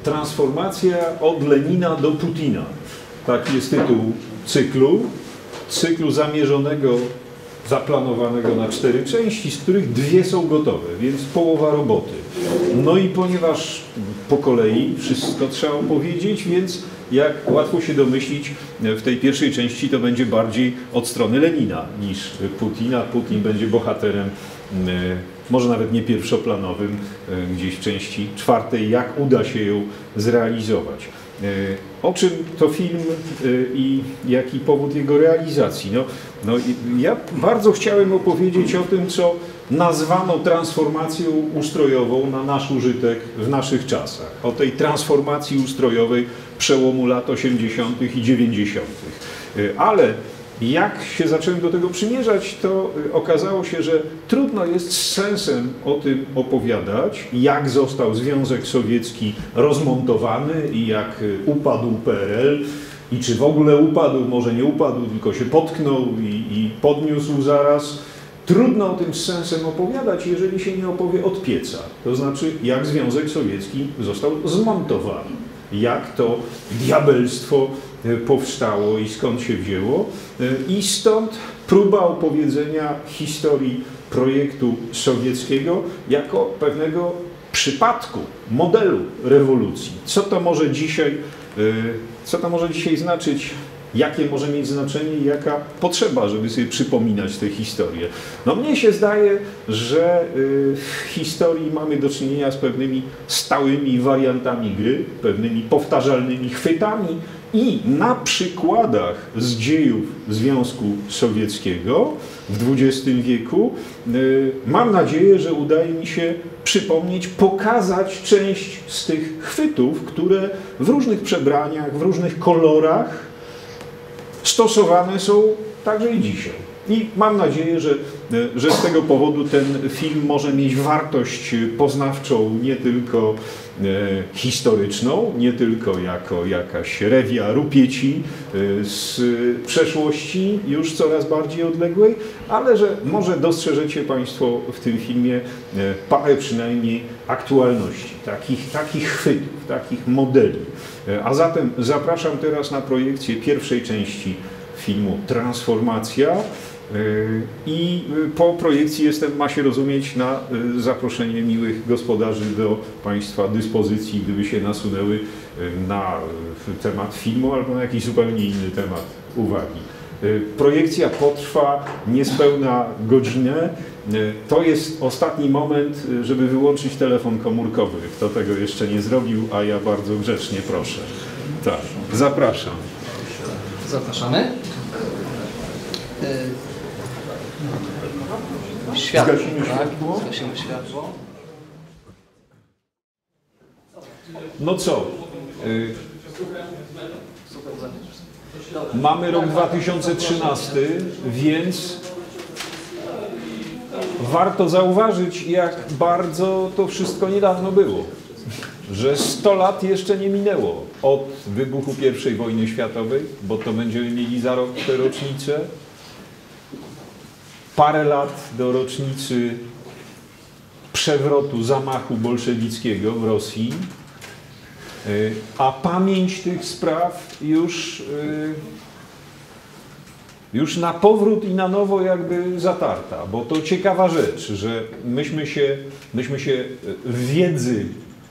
Transformacja od Lenina do Putina. Taki jest tytuł cyklu zamierzonego, zaplanowanego na 4 części, z których 2 są gotowe, więc połowa roboty. No i ponieważ po kolei wszystko trzeba opowiedzieć, więc jak łatwo się domyślić, w tej pierwszej części to będzie bardziej od strony Lenina niż Putina. Putin będzie bohaterem, może nawet nie pierwszoplanowym, gdzieś w części 4, jak uda się ją zrealizować. O czym to film i jaki powód jego realizacji? Ja bardzo chciałem opowiedzieć o tym, co nazwano transformacją ustrojową na nasz użytek w naszych czasach. O tej transformacji ustrojowej przełomu lat 80. i 90. Ale jak się zacząłem do tego przymierzać, to okazało się, że trudno jest z sensem o tym opowiadać, jak został Związek Sowiecki rozmontowany i jak upadł PRL i czy w ogóle upadł, może nie upadł, tylko się potknął i podniósł zaraz. Trudno o tym z sensem opowiadać, jeżeli się nie opowie od pieca, to znaczy jak Związek Sowiecki został zmontowany, jak to diabelstwo powstało i skąd się wzięło. I stąd próba opowiedzenia historii projektu sowieckiego jako pewnego przypadku, modelu rewolucji. Co to może dzisiaj znaczyć, jakie może mieć znaczenie i jaka potrzeba, żeby sobie przypominać tę historię. No mnie się zdaje, że w historii mamy do czynienia z pewnymi stałymi wariantami gry, pewnymi powtarzalnymi chwytami i na przykładach z dziejów Związku Sowieckiego w XX wieku mam nadzieję, że udaje mi się przypomnieć, pokazać część z tych chwytów, które w różnych przebraniach, w różnych kolorach stosowane są także i dzisiaj. I mam nadzieję, że z tego powodu ten film może mieć wartość poznawczą, nie tylko historyczną, nie tylko jako jakaś rewia rupieci z przeszłości już coraz bardziej odległej, ale że może dostrzeżecie Państwo w tym filmie parę przynajmniej aktualności, takich chwytów, takich modeli. A zatem zapraszam teraz na projekcję pierwszej części filmu Transformacja. I po projekcji ma się rozumieć na zaproszenie miłych gospodarzy do Państwa dyspozycji, gdyby się nasunęły na temat filmu albo na jakiś zupełnie inny temat uwagi. Projekcja potrwa niespełna godzinę. To jest ostatni moment, żeby wyłączyć telefon komórkowy. Kto tego jeszcze nie zrobił, a ja bardzo grzecznie proszę. Tak, zapraszam. Zapraszamy. Światło, tak? Zgasimy światło. No co? Mamy rok 2013, więc warto zauważyć, jak bardzo to wszystko niedawno było. Że 100 lat jeszcze nie minęło od wybuchu I wojny światowej, bo to będziemy mieli za rok tę rocznicę. Parę lat do rocznicy przewrotu, zamachu bolszewickiego w Rosji, a pamięć tych spraw już na powrót i na nowo jakby zatarta, bo to ciekawa rzecz, że myśmy się w wiedzy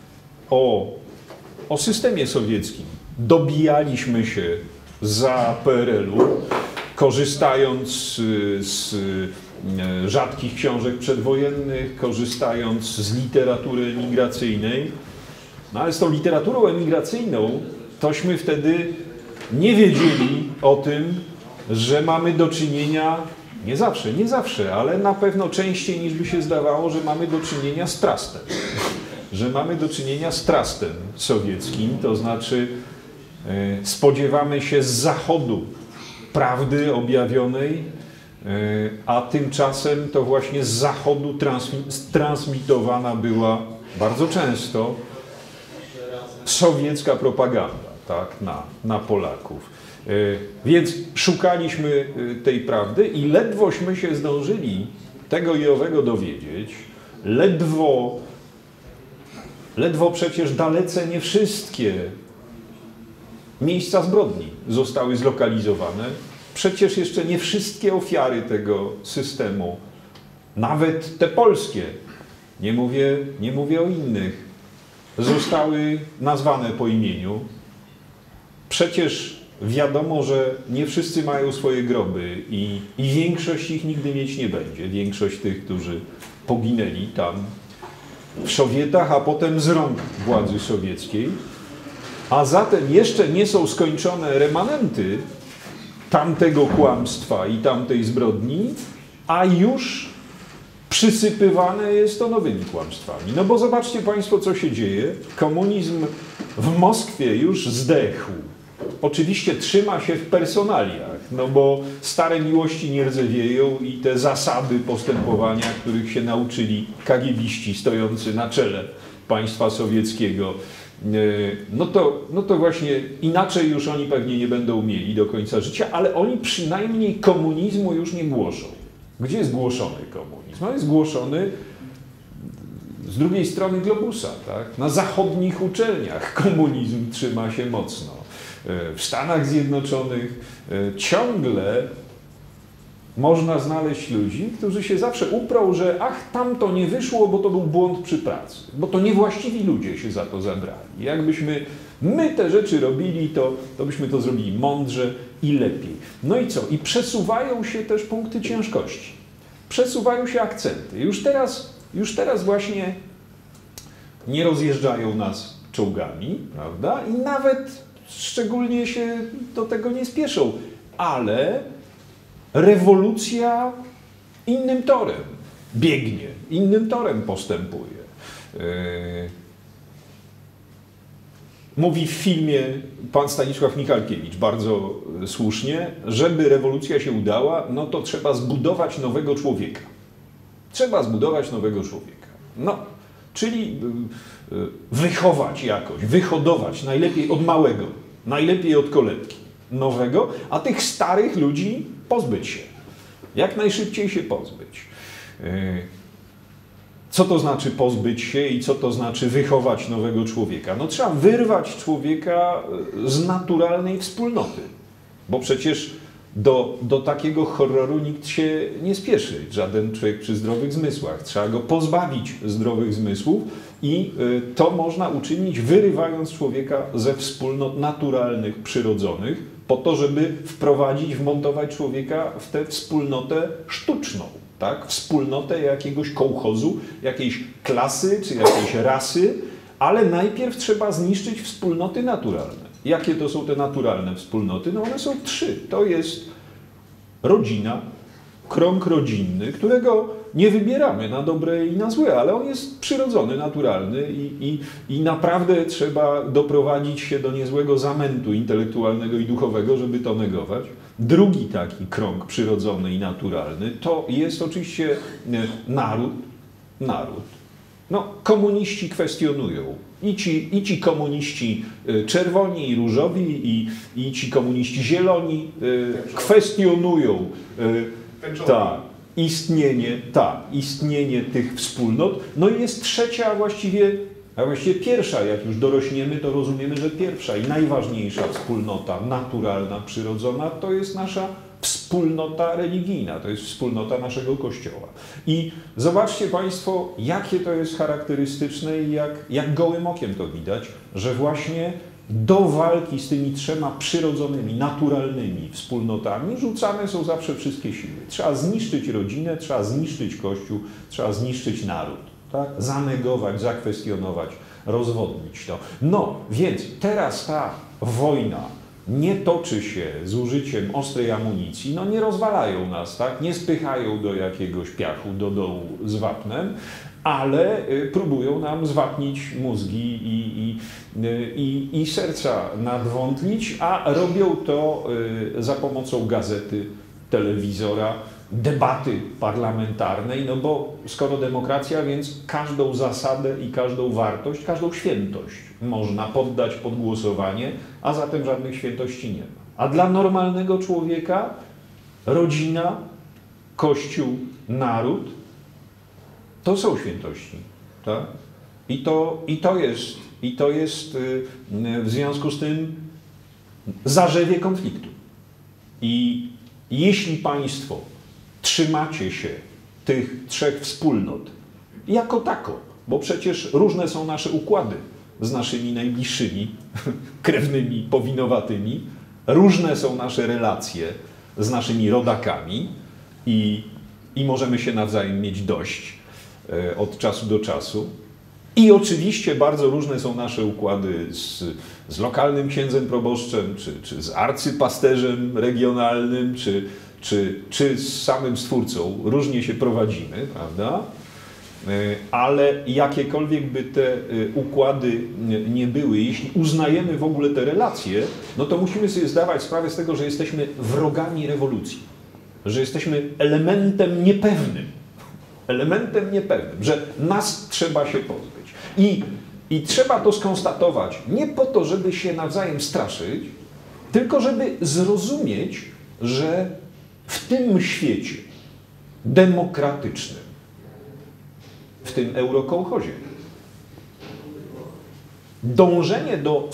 o systemie sowieckim dobijaliśmy się za PRL-u, korzystając z rzadkich książek przedwojennych, korzystając z literatury emigracyjnej. No ale z tą literaturą emigracyjną tośmy wtedy nie wiedzieli o tym, że mamy do czynienia, nie zawsze, ale na pewno częściej niż by się zdawało, że mamy do czynienia z trustem. Że mamy do czynienia z trustem sowieckim, to znaczy spodziewamy się z Zachodu prawdy objawionej, a tymczasem to właśnie z Zachodu transmitowana była bardzo często sowiecka propaganda, tak, na Polaków. Więc szukaliśmy tej prawdy i ledwośmy się zdążyli tego i owego dowiedzieć, ledwo Ledwo przecież dalece nie wszystkie miejsca zbrodni zostały zlokalizowane. Przecież jeszcze nie wszystkie ofiary tego systemu, nawet te polskie, nie mówię o innych, zostały nazwane po imieniu. Przecież wiadomo, że nie wszyscy mają swoje groby i większość ich nigdy mieć nie będzie. Większość tych, którzy poginęli tam w Sowietach, a potem z rąk władzy sowieckiej. A zatem jeszcze nie są skończone remanenty tamtego kłamstwa i tamtej zbrodni, a już przysypywane jest to nowymi kłamstwami. No bo zobaczcie Państwo, co się dzieje. Komunizm w Moskwie już zdechł. Oczywiście trzyma się w personaliach, no bo stare miłości nie rdzewieją i te zasady postępowania, których się nauczyli kagiebiści stojący na czele państwa sowieckiego, no to właśnie inaczej już oni pewnie nie będą mieli do końca życia, ale oni przynajmniej komunizmu już nie głoszą. Gdzie jest głoszony komunizm? On jest głoszony z drugiej strony globusa, tak? Na zachodnich uczelniach komunizm trzyma się mocno. W Stanach Zjednoczonych ciągle można znaleźć ludzi, którzy się zawsze uprą, że ach, tam to nie wyszło, bo to był błąd przy pracy, bo to niewłaściwi ludzie się za to zabrali. Jakbyśmy my te rzeczy robili, to byśmy to zrobili mądrze i lepiej. No i co? I przesuwają się też punkty ciężkości. Przesuwają się akcenty. Już teraz właśnie nie rozjeżdżają nas czołgami, prawda? I nawet szczególnie się do tego nie spieszą, ale rewolucja innym torem biegnie, innym torem postępuje. Mówi w filmie pan Stanisław Michalkiewicz bardzo słusznie, żeby rewolucja się udała, no to trzeba zbudować nowego człowieka. Trzeba zbudować nowego człowieka. No, czyli wychować jakoś, wyhodować, najlepiej od małego, najlepiej od kolebki, nowego, a tych starych ludzi pozbyć się. Jak najszybciej się pozbyć. Co to znaczy pozbyć się i co to znaczy wychować nowego człowieka? No trzeba wyrwać człowieka z naturalnej wspólnoty, bo przecież do takiego horroru nikt się nie spieszy, żaden człowiek przy zdrowych zmysłach. Trzeba go pozbawić zdrowych zmysłów i to można uczynić, wyrywając człowieka ze wspólnot naturalnych, przyrodzonych, po to, żeby wprowadzić, wmontować człowieka w tę wspólnotę sztuczną. Tak? Wspólnotę jakiegoś kołchozu, jakiejś klasy czy jakiejś rasy, ale najpierw trzeba zniszczyć wspólnoty naturalne. Jakie to są te naturalne wspólnoty? No one są trzy. To jest rodzina, krąg rodzinny, którego nie wybieramy na dobre i na złe, ale on jest przyrodzony, naturalny i naprawdę trzeba doprowadzić się do niezłego zamętu intelektualnego i duchowego, żeby to negować. Drugi taki krąg przyrodzony i naturalny to jest oczywiście naród. No, komuniści kwestionują. I ci komuniści czerwoni i różowi, i ci komuniści zieloni kwestionują istnienie tych wspólnot. No i jest trzecia, a właściwie pierwsza, jak już dorośniemy, to rozumiemy, że pierwsza i najważniejsza wspólnota naturalna, przyrodzona, to jest nasza wspólnota religijna, to jest wspólnota naszego Kościoła. I zobaczcie Państwo, jakie to jest charakterystyczne i jak gołym okiem to widać, że właśnie do walki z tymi trzema przyrodzonymi, naturalnymi wspólnotami rzucane są zawsze wszystkie siły. Trzeba zniszczyć rodzinę, trzeba zniszczyć Kościół, trzeba zniszczyć naród. Tak? Zanegować, zakwestionować, rozwodnić to. No, więc teraz ta wojna nie toczy się z użyciem ostrej amunicji, no nie rozwalają nas, tak? Nie spychają do jakiegoś piachu, do dołu z wapnem, ale próbują nam zwapnić mózgi i serca nadwątlić, a robią to za pomocą gazety, telewizora, debaty parlamentarnej, no bo skoro demokracja, więc każdą zasadę i każdą wartość, każdą świętość można poddać pod głosowanie, a zatem żadnych świętości nie ma. A dla normalnego człowieka rodzina, Kościół, naród to są świętości. Tak? I to jest w związku z tym zarzewie konfliktu. I jeśli Państwo trzymacie się tych trzech wspólnot jako tako, bo przecież różne są nasze układy z naszymi najbliższymi, krewnymi, powinowatymi, różne są nasze relacje z naszymi rodakami i możemy się nawzajem mieć dość od czasu do czasu. I oczywiście bardzo różne są nasze układy z lokalnym księdzem proboszczem, czy z arcypasterzem regionalnym, czy z samym Stwórcą. Różnie się prowadzimy, prawda? Ale jakiekolwiek by te układy nie były, jeśli uznajemy w ogóle te relacje, no to musimy sobie zdawać sprawę z tego, że jesteśmy wrogami rewolucji, że jesteśmy elementem niepewnym, że nas trzeba się pozbyć. I trzeba to skonstatować nie po to, żeby się nawzajem straszyć, tylko żeby zrozumieć, że w tym świecie demokratycznym, w tym eurokołchozie, dążenie do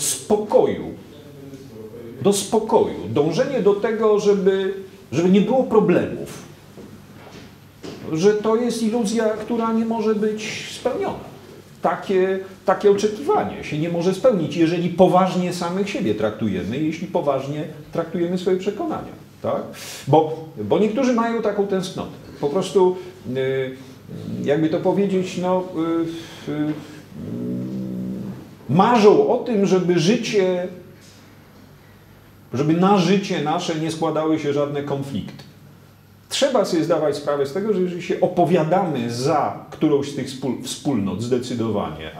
spokoju, dążenie do tego, żeby nie było problemów, że to jest iluzja, która nie może być spełniona. Takie oczekiwanie się nie może spełnić, jeżeli poważnie samych siebie traktujemy, jeśli poważnie traktujemy swoje przekonania. Tak? Bo niektórzy mają taką tęsknotę. Po prostu, jakby to powiedzieć, no, marzą o tym, żeby na życie nasze nie składały się żadne konflikty. Trzeba sobie zdawać sprawę z tego, że jeżeli się opowiadamy za którąś z tych wspólnot zdecydowanie,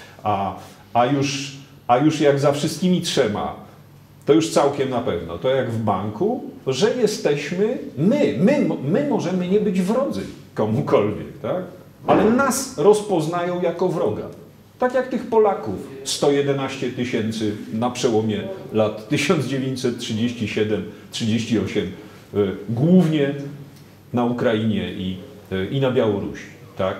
a już jak za wszystkimi trzema, to już całkiem na pewno, to jak w banku, że jesteśmy, my możemy nie być wrodzy komukolwiek, tak? Ale nas rozpoznają jako wroga. Tak jak tych Polaków, 111 000 na przełomie lat 1937-38, głównie na Ukrainie i na Białorusi, tak?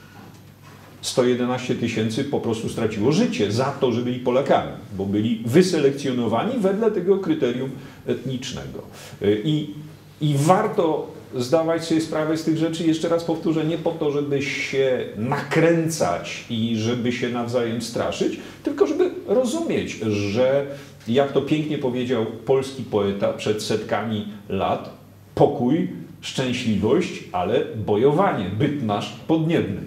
111 000 po prostu straciło życie za to, że byli Polakami, bo byli wyselekcjonowani wedle tego kryterium etnicznego. I warto zdawać sobie sprawę z tych rzeczy, jeszcze raz powtórzę, nie po to, żeby się nakręcać i żeby się nawzajem straszyć, tylko żeby rozumieć, że jak to pięknie powiedział polski poeta przed setkami lat, pokój, szczęśliwość, ale bojowanie, byt nasz podniebny.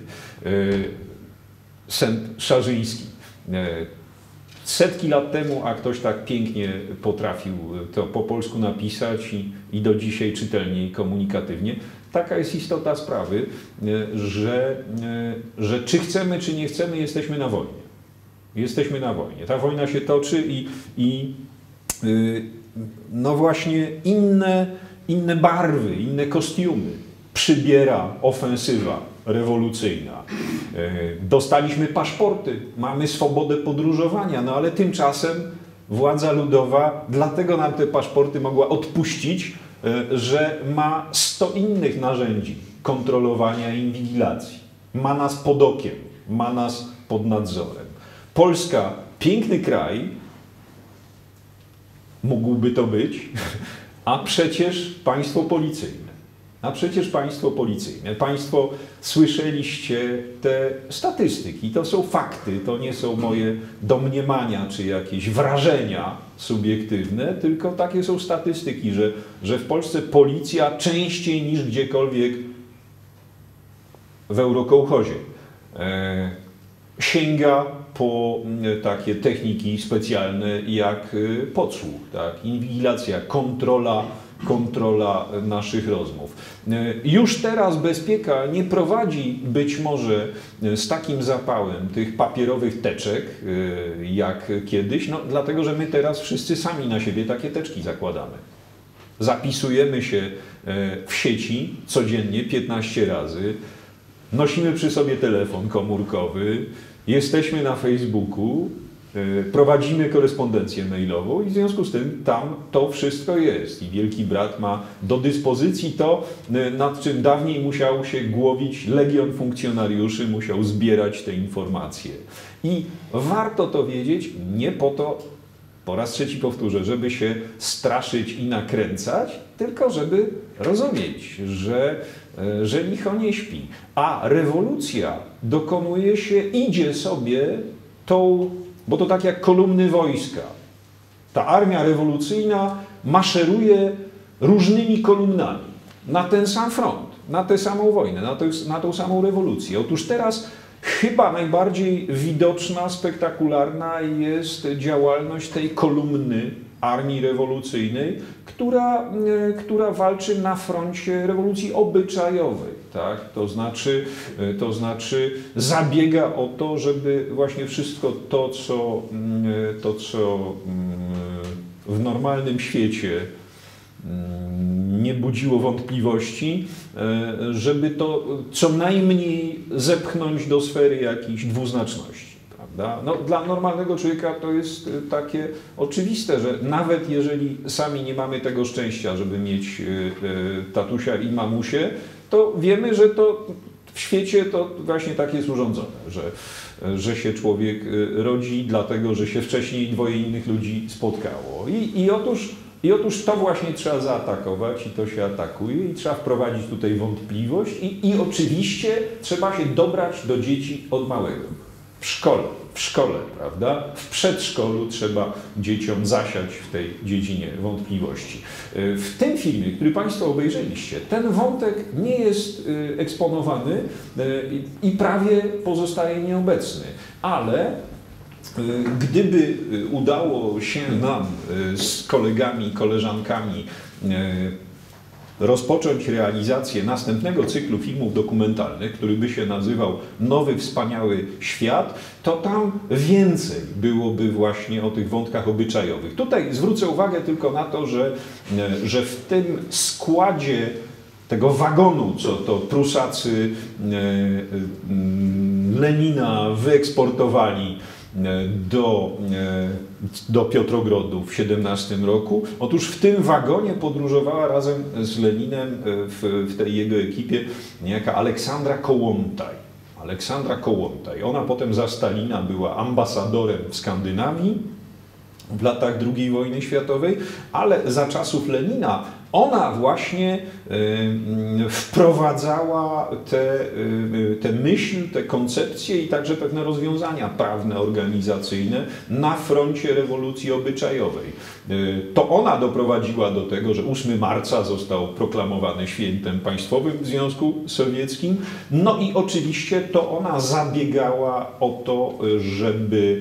Sęp Szarzyński. Setki lat temu, a ktoś tak pięknie potrafił to po polsku napisać i do dzisiaj czytelnie i komunikatywnie. Taka jest istota sprawy, że czy chcemy, czy nie chcemy, jesteśmy na wojnie. Jesteśmy na wojnie. Ta wojna się toczy i no właśnie inne barwy, inne kostiumy przybiera ofensywa rewolucyjna. Dostaliśmy paszporty, mamy swobodę podróżowania, no ale tymczasem władza ludowa dlatego nam te paszporty mogła odpuścić, że ma 100 innych narzędzi kontrolowania i inwigilacji. Ma nas pod okiem, ma nas pod nadzorem. Polska, piękny kraj, mógłby to być, a przecież państwo policyjne. Państwo słyszeliście te statystyki, to są fakty, to nie są moje domniemania czy jakieś wrażenia subiektywne, tylko takie są statystyki, że w Polsce policja częściej niż gdziekolwiek w eurokołchozie sięga po takie techniki specjalne jak podsłuch, tak? Inwigilacja, kontrola naszych rozmów. Już teraz bezpieka nie prowadzi być może z takim zapałem tych papierowych teczek jak kiedyś, no dlatego, że my teraz wszyscy sami na siebie takie teczki zakładamy. Zapisujemy się w sieci codziennie 15 razy, nosimy przy sobie telefon komórkowy, jesteśmy na Facebooku prowadzimy korespondencję mailową i w związku z tym tam to wszystko jest. I Wielki Brat ma do dyspozycji to, nad czym dawniej musiał się głowić legion funkcjonariuszy, musiał zbierać te informacje. I warto to wiedzieć nie po to, po raz trzeci powtórzę, żeby się straszyć i nakręcać, tylko żeby rozumieć, że licho nie śpi. A rewolucja dokonuje się, idzie sobie tą, bo to tak jak kolumny wojska. Ta armia rewolucyjna maszeruje różnymi kolumnami na ten sam front, na tę samą wojnę, na tą samą rewolucję. Otóż teraz chyba najbardziej widoczna, spektakularna jest działalność tej kolumny armii rewolucyjnej, która walczy na froncie rewolucji obyczajowej. Tak? To znaczy zabiega o to, żeby właśnie wszystko to, co w normalnym świecie nie budziło wątpliwości, żeby to co najmniej zepchnąć do sfery jakiejś dwuznaczności. Prawda? No, dla normalnego człowieka to jest takie oczywiste, że nawet jeżeli sami nie mamy tego szczęścia, żeby mieć tatusia i mamusię, to wiemy, że to w świecie to właśnie tak jest urządzone, że się człowiek rodzi dlatego, że się wcześniej dwoje innych ludzi spotkało. I otóż to właśnie trzeba zaatakować i to się atakuje i trzeba wprowadzić tutaj wątpliwość i oczywiście trzeba się dobrać do dzieci od małego. W szkole, prawda? W przedszkolu trzeba dzieciom zasiać w tej dziedzinie wątpliwości. W tym filmie, który Państwo obejrzeliście, ten wątek nie jest eksponowany i prawie pozostaje nieobecny, ale gdyby udało się nam z kolegami, koleżankami rozpocząć realizację następnego cyklu filmów dokumentalnych, który by się nazywał Nowy Wspaniały Świat, to tam więcej byłoby właśnie o tych wątkach obyczajowych. Tutaj zwrócę uwagę tylko na to, że w tym składzie tego wagonu, co to Prusacy Lenina wyeksportowali do Piotrogrodu w 17 roku. Otóż w tym wagonie podróżowała razem z Leninem w tej jego ekipie niejaka Aleksandra Kołłątaj. Aleksandra Kołłątaj. Ona potem za Stalina była ambasadorem w Skandynawii w latach II wojny światowej, ale za czasów Lenina ona właśnie wprowadzała tę myśl, te koncepcje i także pewne rozwiązania prawne, organizacyjne na froncie rewolucji obyczajowej. To ona doprowadziła do tego, że 8 marca został proklamowany świętem państwowym w Związku Sowieckim. No i oczywiście to ona zabiegała o to, żeby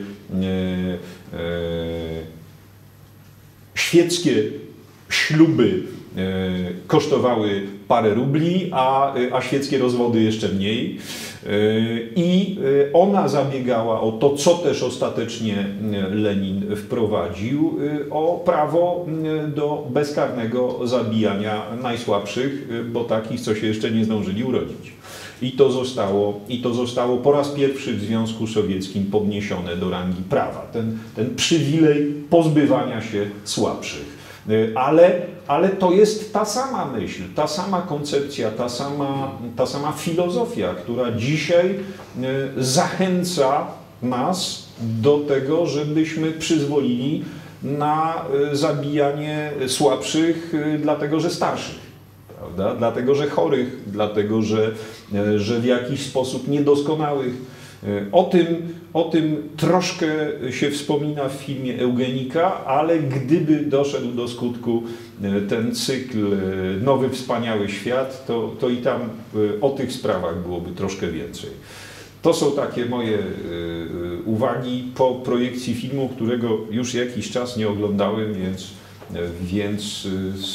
świeckie śluby kosztowały parę rubli, a świeckie rozwody jeszcze mniej. I ona zabiegała o to, co też ostatecznie Lenin wprowadził, o prawo do bezkarnego zabijania najsłabszych, bo takich, co się jeszcze nie zdążyli urodzić. I to zostało po raz pierwszy w Związku Sowieckim podniesione do rangi prawa. Ten przywilej pozbywania się słabszych. Ale to jest ta sama myśl, ta sama koncepcja, ta sama filozofia, która dzisiaj zachęca nas do tego, żebyśmy przyzwolili na zabijanie słabszych, dlatego że starszych, prawda? Dlatego że chorych, dlatego że w jakiś sposób niedoskonałych. O tym troszkę się wspomina w filmie Eugenika, ale gdyby doszedł do skutku ten cykl Nowy Wspaniały Świat, to i tam o tych sprawach byłoby troszkę więcej. To są takie moje uwagi po projekcji filmu, którego już jakiś czas nie oglądałem, więc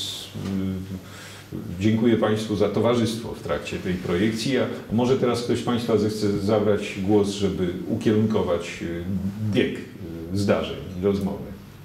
dziękuję Państwu za towarzystwo w trakcie tej projekcji, a może teraz ktoś z Państwa zechce zabrać głos, żeby ukierunkować bieg zdarzeń, rozmowy.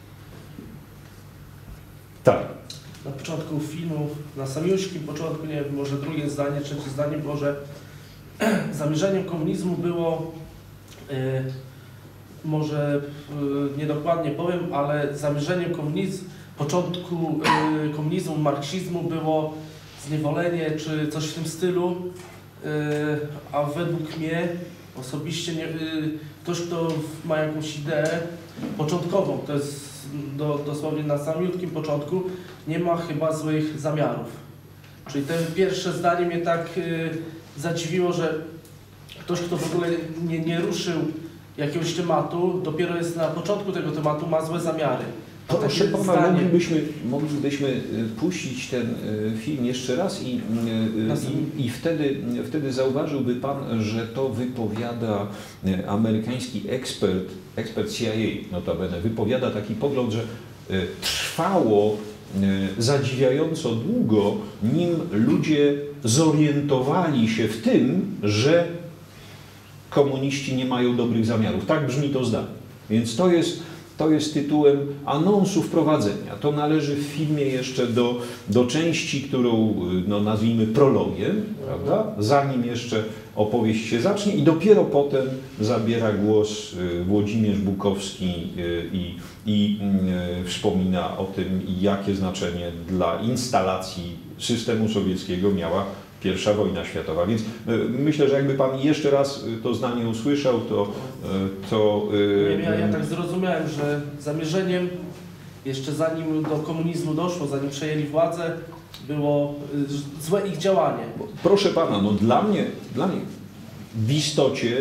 Tak. Na początku filmu, na samiuśkim początku, nie wiem, może drugie zdanie, trzecie zdanie było, że zamierzeniem komunizmu było może niedokładnie powiem, ale zamierzeniem początku komunizmu, marksizmu było zniewolenie czy coś w tym stylu, a według mnie osobiście ktoś, kto ma jakąś ideę początkową, to jest dosłownie na samiutkim początku, nie ma chyba złych zamiarów. Czyli te pierwsze zdanie mnie tak zadziwiło, że ktoś, kto w ogóle nie ruszył jakiegoś tematu, dopiero jest na początku tego tematu, ma złe zamiary. Proszę pana, moglibyśmy puścić ten film jeszcze raz i wtedy zauważyłby pan, że to wypowiada amerykański ekspert CIA, notabene, wypowiada taki pogląd, że trwało zadziwiająco długo, nim ludzie zorientowali się w tym, że komuniści nie mają dobrych zamiarów. Tak brzmi to zdanie. Więc to jest tytułem anonsu wprowadzenia. To należy w filmie jeszcze do części, którą nazwijmy prologiem, prawda? Zanim jeszcze opowieść się zacznie i dopiero potem zabiera głos Włodzimierz Bukowski i wspomina o tym, jakie znaczenie dla instalacji systemu sowieckiego miała I wojna światowa. Więc myślę, że jakby pan jeszcze raz to zdanie usłyszał, to ja tak zrozumiałem, że zamierzeniem, jeszcze zanim do komunizmu doszło, zanim przejęli władzę, było złe ich działanie. Proszę pana, dla mnie w istocie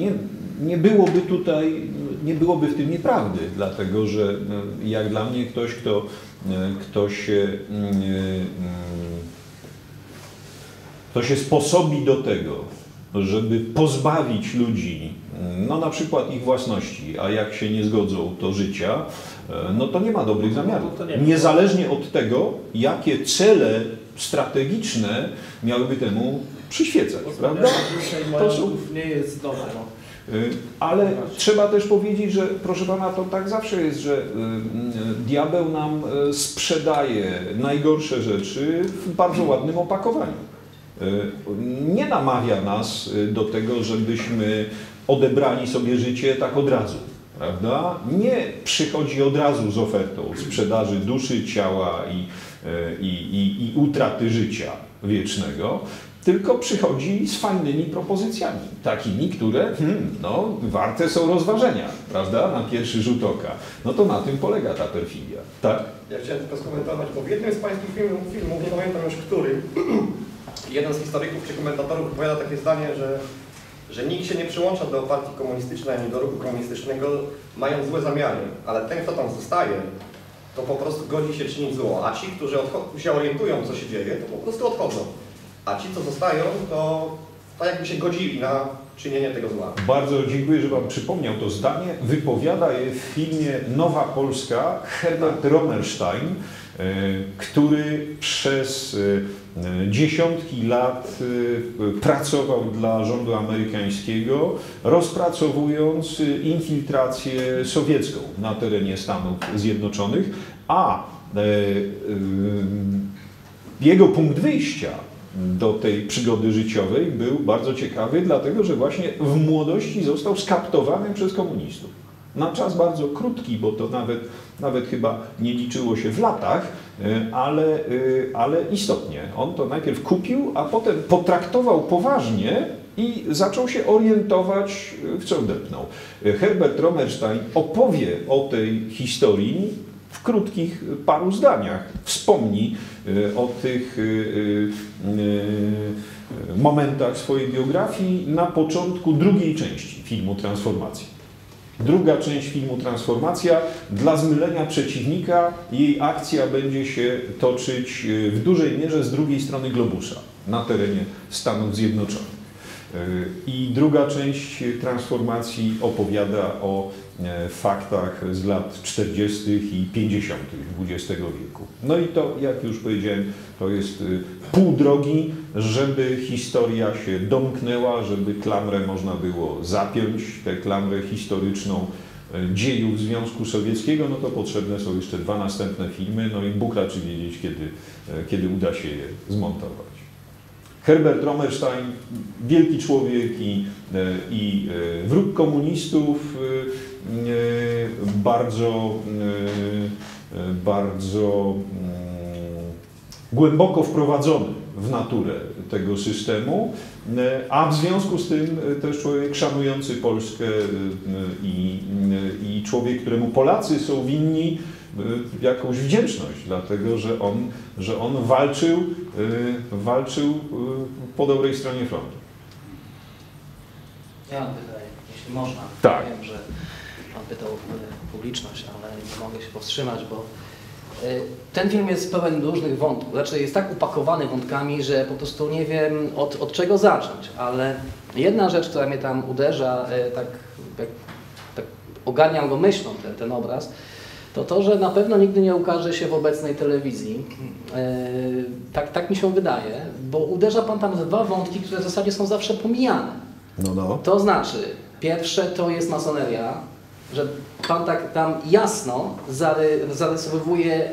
nie byłoby w tym nieprawdy, dlatego że jak dla mnie kto się sposobi do tego, żeby pozbawić ludzi, na przykład ich własności, a jak się nie zgodzą, to życia, to nie ma dobrych zamiarów. Niezależnie od tego, jakie cele strategiczne miałyby temu przyświecać, prawda? Nie jest dobre. Ale trzeba też powiedzieć, że proszę pana, to tak zawsze jest, że diabeł nam sprzedaje najgorsze rzeczy w bardzo ładnym opakowaniu. Nie namawia nas do tego, żebyśmy odebrali sobie życie tak od razu, prawda? Nie przychodzi od razu z ofertą sprzedaży duszy, ciała i utraty życia wiecznego, tylko przychodzi z fajnymi propozycjami, takimi, które warte są rozważenia, prawda, na pierwszy rzut oka. To na tym polega ta perfidia, tak? Ja chciałem tylko skomentować, bo w jednym z pańskich filmów, nie pamiętam już który, jeden z historyków czy komentatorów opowiada takie zdanie, że nikt się nie przyłącza do partii komunistycznej ani do ruchu komunistycznego, mając złe zamiary, ale ten, kto tam zostaje, to po prostu godzi się czynić zło, a ci, którzy się orientują, co się dzieje, to po prostu odchodzą. A ci, co zostają, to tak jakby się godzili na czynienie tego zła. Bardzo dziękuję, że pan przypomniał to zdanie. Wypowiada je w filmie Nowa Polska Herbert Romerstein, który przez dziesiątki lat pracował dla rządu amerykańskiego, rozpracowując infiltrację sowiecką na terenie Stanów Zjednoczonych, a jego punkt wyjścia do tej przygody życiowej był bardzo ciekawy, dlatego że właśnie w młodości został skaptowany przez komunistów. Na czas bardzo krótki, bo to nawet chyba nie liczyło się w latach, ale istotnie. On to najpierw kupił, a potem potraktował poważnie i zaczął się orientować, w co depnął. Herbert Romerstein opowie o tej historii w krótkich paru zdaniach. Wspomni o tych momentach swojej biografii na początku drugiej części filmu Transformacja. Druga część filmu Transformacja, dla zmylenia przeciwnika, jej akcja będzie się toczyć w dużej mierze z drugiej strony globusa, na terenie Stanów Zjednoczonych. I druga część Transformacji opowiada o faktach z lat 40. i 50. XX wieku. I to, jak już powiedziałem, to jest pół drogi, żeby historia się domknęła, żeby klamrę można było zapiąć, tę klamrę historyczną dziejów Związku Sowieckiego, to potrzebne są jeszcze 2 następne filmy, i Bóg raczy wiedzieć, kiedy uda się je zmontować. Herbert Romerstein, wielki człowiek i wróg komunistów, bardzo głęboko wprowadzony w naturę tego systemu, a w związku z tym też człowiek szanujący Polskę i człowiek, któremu Polacy są winni jakąś wdzięczność, dlatego że on walczył po dobrej stronie frontu. Ja mam pytanie, jeśli można. Tak. Wiem, że Pan pytał publiczność, ale nie mogę się powstrzymać, bo ten film jest pełen różnych wątków. Znaczy jest tak upakowany wątkami, że po prostu nie wiem od czego zacząć, ale jedna rzecz, która mnie tam uderza, tak ogarniam go myślą ten obraz, to to, że na pewno nigdy nie ukaże się w obecnej telewizji. Tak mi się wydaje, bo uderza Pan tam w dwa wątki, które w zasadzie są zawsze pomijane. No. To znaczy, pierwsze to jest masoneria, że Pan tak tam jasno zarysowuje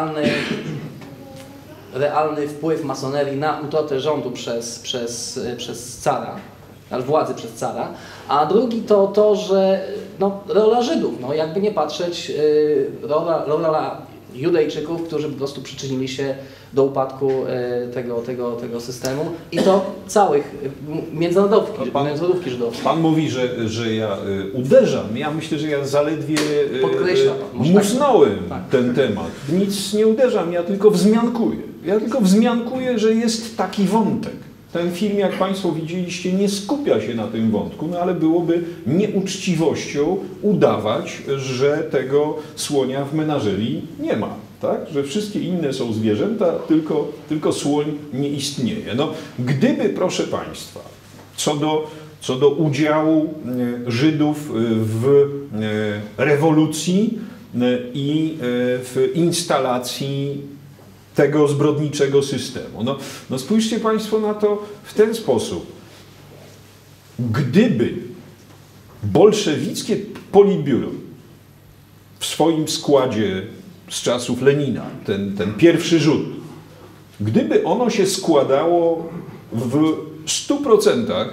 realny wpływ masonerii na utratę rządu przez cara, władzy przez cara, a drugi to to, że rola Żydów, jakby nie patrzeć, rola Judejczyków, którzy po prostu przyczynili się do upadku tego systemu i to całych międzynarodówki żydowskiej. Pan mówi, że ja uderzam. Ja myślę, że ja zaledwie musnąłem ten temat. Nic nie uderzam, ja tylko wzmiankuję. Że jest taki wątek. Ten film, jak Państwo widzieliście, nie skupia się na tym wątku, ale byłoby nieuczciwością udawać, że tego słonia w menażerii nie ma. Tak? Że wszystkie inne są zwierzęta, tylko słoń nie istnieje. Gdyby, proszę Państwa, co do udziału Żydów w rewolucji i w instalacji tego zbrodniczego systemu. Spójrzcie Państwo na to w ten sposób. Gdyby bolszewickie politbiuro w swoim składzie z czasów Lenina, ten pierwszy rzut, gdyby ono się składało w 100%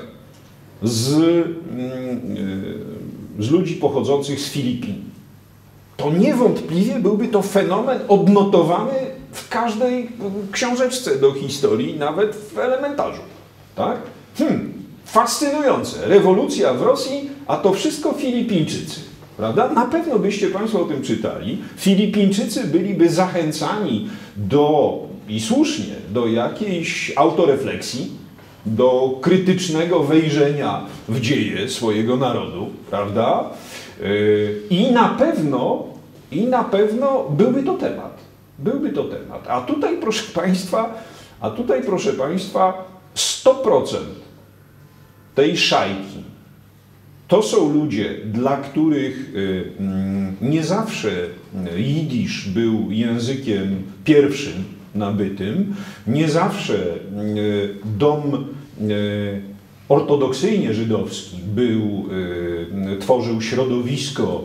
z ludzi pochodzących z Filipin, to niewątpliwie byłby to fenomen odnotowany w każdej książeczce do historii, nawet w elementarzu. Tak? Fascynujące. Rewolucja w Rosji, a to wszystko Filipińczycy. Prawda? Na pewno byście Państwo o tym czytali. Filipińczycy byliby zachęcani i słusznie, do jakiejś autorefleksji, do krytycznego wejrzenia w dzieje swojego narodu, prawda? I na pewno byłby to temat. A tutaj, proszę Państwa, 100% tej szajki to są ludzie, dla których nie zawsze jidysz był językiem pierwszym nabytym, nie zawsze dom ortodoksyjnie żydowski tworzył środowisko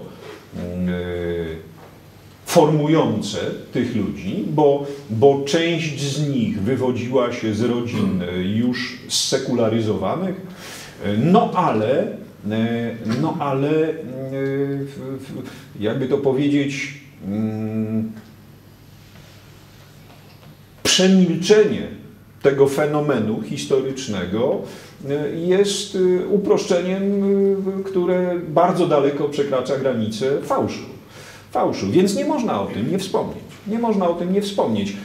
formujące tych ludzi, bo część z nich wywodziła się z rodzin już zsekularyzowanych, ale jakby to powiedzieć, przemilczenie tego fenomenu historycznego jest uproszczeniem, które bardzo daleko przekracza granicę fałszu. Więc nie można o tym nie wspomnieć.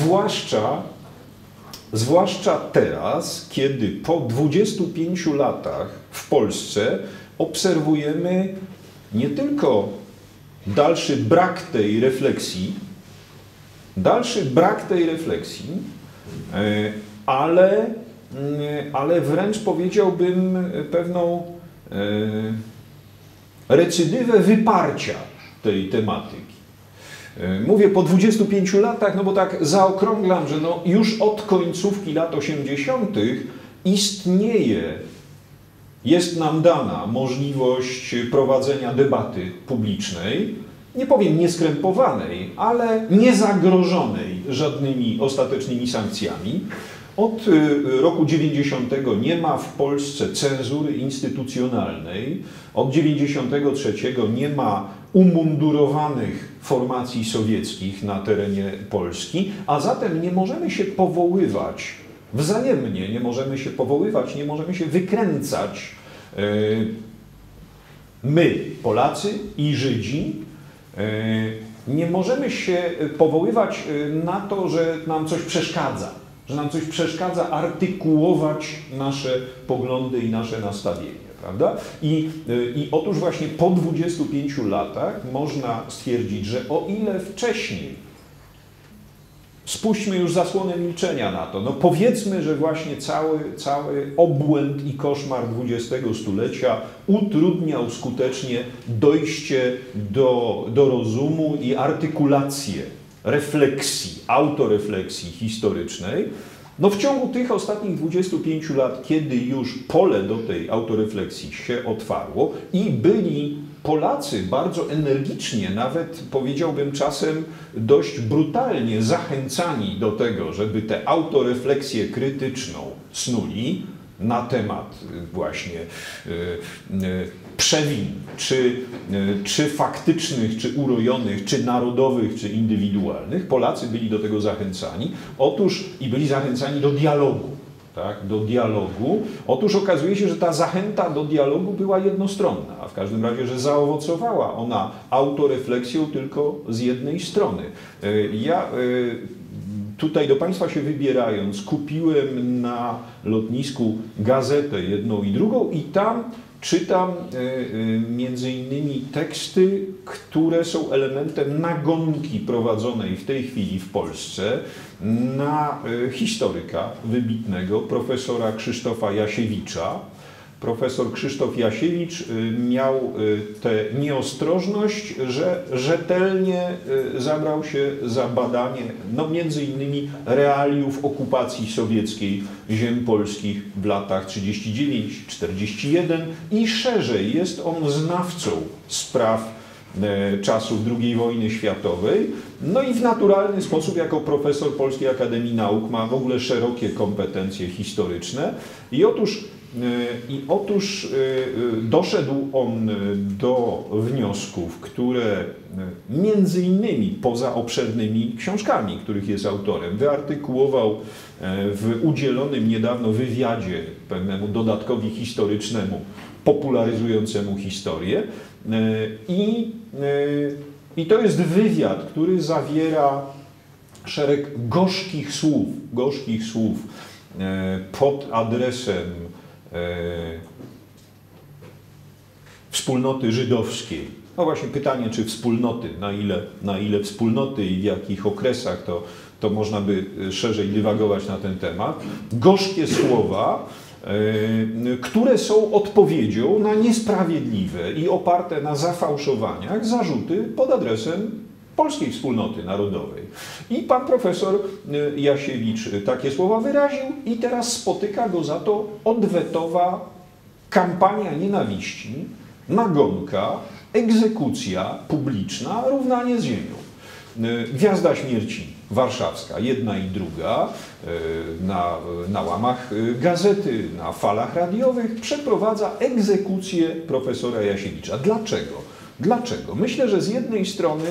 Zwłaszcza teraz, kiedy po 25 latach w Polsce obserwujemy nie tylko dalszy brak tej refleksji, ale wręcz powiedziałbym pewną recydywę wyparcia tej tematyki. Mówię po 25 latach, bo tak zaokrąglam, że już od końcówki lat 80. jest nam dana możliwość prowadzenia debaty publicznej, nie powiem nieskrępowanej, ale niezagrożonej żadnymi ostatecznymi sankcjami. Od roku 90 nie ma w Polsce cenzury instytucjonalnej, od 93 nie ma umundurowanych formacji sowieckich na terenie Polski, a zatem nie możemy się powoływać wzajemnie, nie możemy się powoływać, nie możemy się wykręcać my, Polacy i Żydzi, nie możemy się powoływać na to, że nam coś przeszkadza, artykułować nasze poglądy i nasze nastawienie, prawda? I otóż właśnie po 25 latach można stwierdzić, że o ile wcześniej, spuśćmy już zasłonę milczenia na to, no powiedzmy, że właśnie cały obłęd i koszmar XX stulecia utrudniał skutecznie dojście do rozumu i artykulację refleksji, autorefleksji historycznej. No w ciągu tych ostatnich 25 lat, kiedy już pole do tej autorefleksji się otwarło i byli Polacy bardzo energicznie, nawet powiedziałbym czasem dość brutalnie zachęcani do tego, żeby tę autorefleksję krytyczną snuli na temat właśnie przewin, czy faktycznych, czy urojonych, czy narodowych, czy indywidualnych. Polacy byli do tego zachęcani. Otóż i byli zachęcani do dialogu. Tak, do dialogu. Otóż okazuje się, że ta zachęta do dialogu była jednostronna, a w każdym razie, że zaowocowała ona autorefleksją tylko z jednej strony. Ja tutaj do Państwa się wybierając, kupiłem na lotnisku gazetę jedną i drugą i tam czytam między innymi teksty, które są elementem nagonki prowadzonej w tej chwili w Polsce na historyka wybitnego, profesora Krzysztofa Jasiewicza. Profesor Krzysztof Jasiewicz miał tę nieostrożność, że rzetelnie zabrał się za badanie no między innymi realiów okupacji sowieckiej ziem polskich w latach 39-41 i szerzej jest on znawcą spraw czasów II wojny światowej, no i w naturalny sposób jako profesor Polskiej Akademii Nauk ma w ogóle szerokie kompetencje historyczne i otóż doszedł on do wniosków, które między innymi poza obszernymi książkami, których jest autorem, wyartykułował w udzielonym niedawno wywiadzie pewnemu dodatkowi historycznemu, popularyzującemu historię. I to jest wywiad, który zawiera szereg gorzkich słów pod adresem wspólnoty żydowskiej. No właśnie pytanie, czy wspólnoty, na ile wspólnoty i w jakich okresach, to można by szerzej dywagować na ten temat. Gorzkie słowa, które są odpowiedzią na niesprawiedliwe i oparte na zafałszowaniach zarzuty pod adresem polskiej wspólnoty narodowej. I pan profesor Jasiewicz takie słowa wyraził i teraz spotyka go za to odwetowa kampania nienawiści, nagonka, egzekucja publiczna, równanie z ziemią. Gwiazda Śmierci Warszawska, jedna i druga, na łamach gazety, na falach radiowych przeprowadza egzekucję profesora Jasiewicza. Dlaczego? Myślę, że z jednej strony,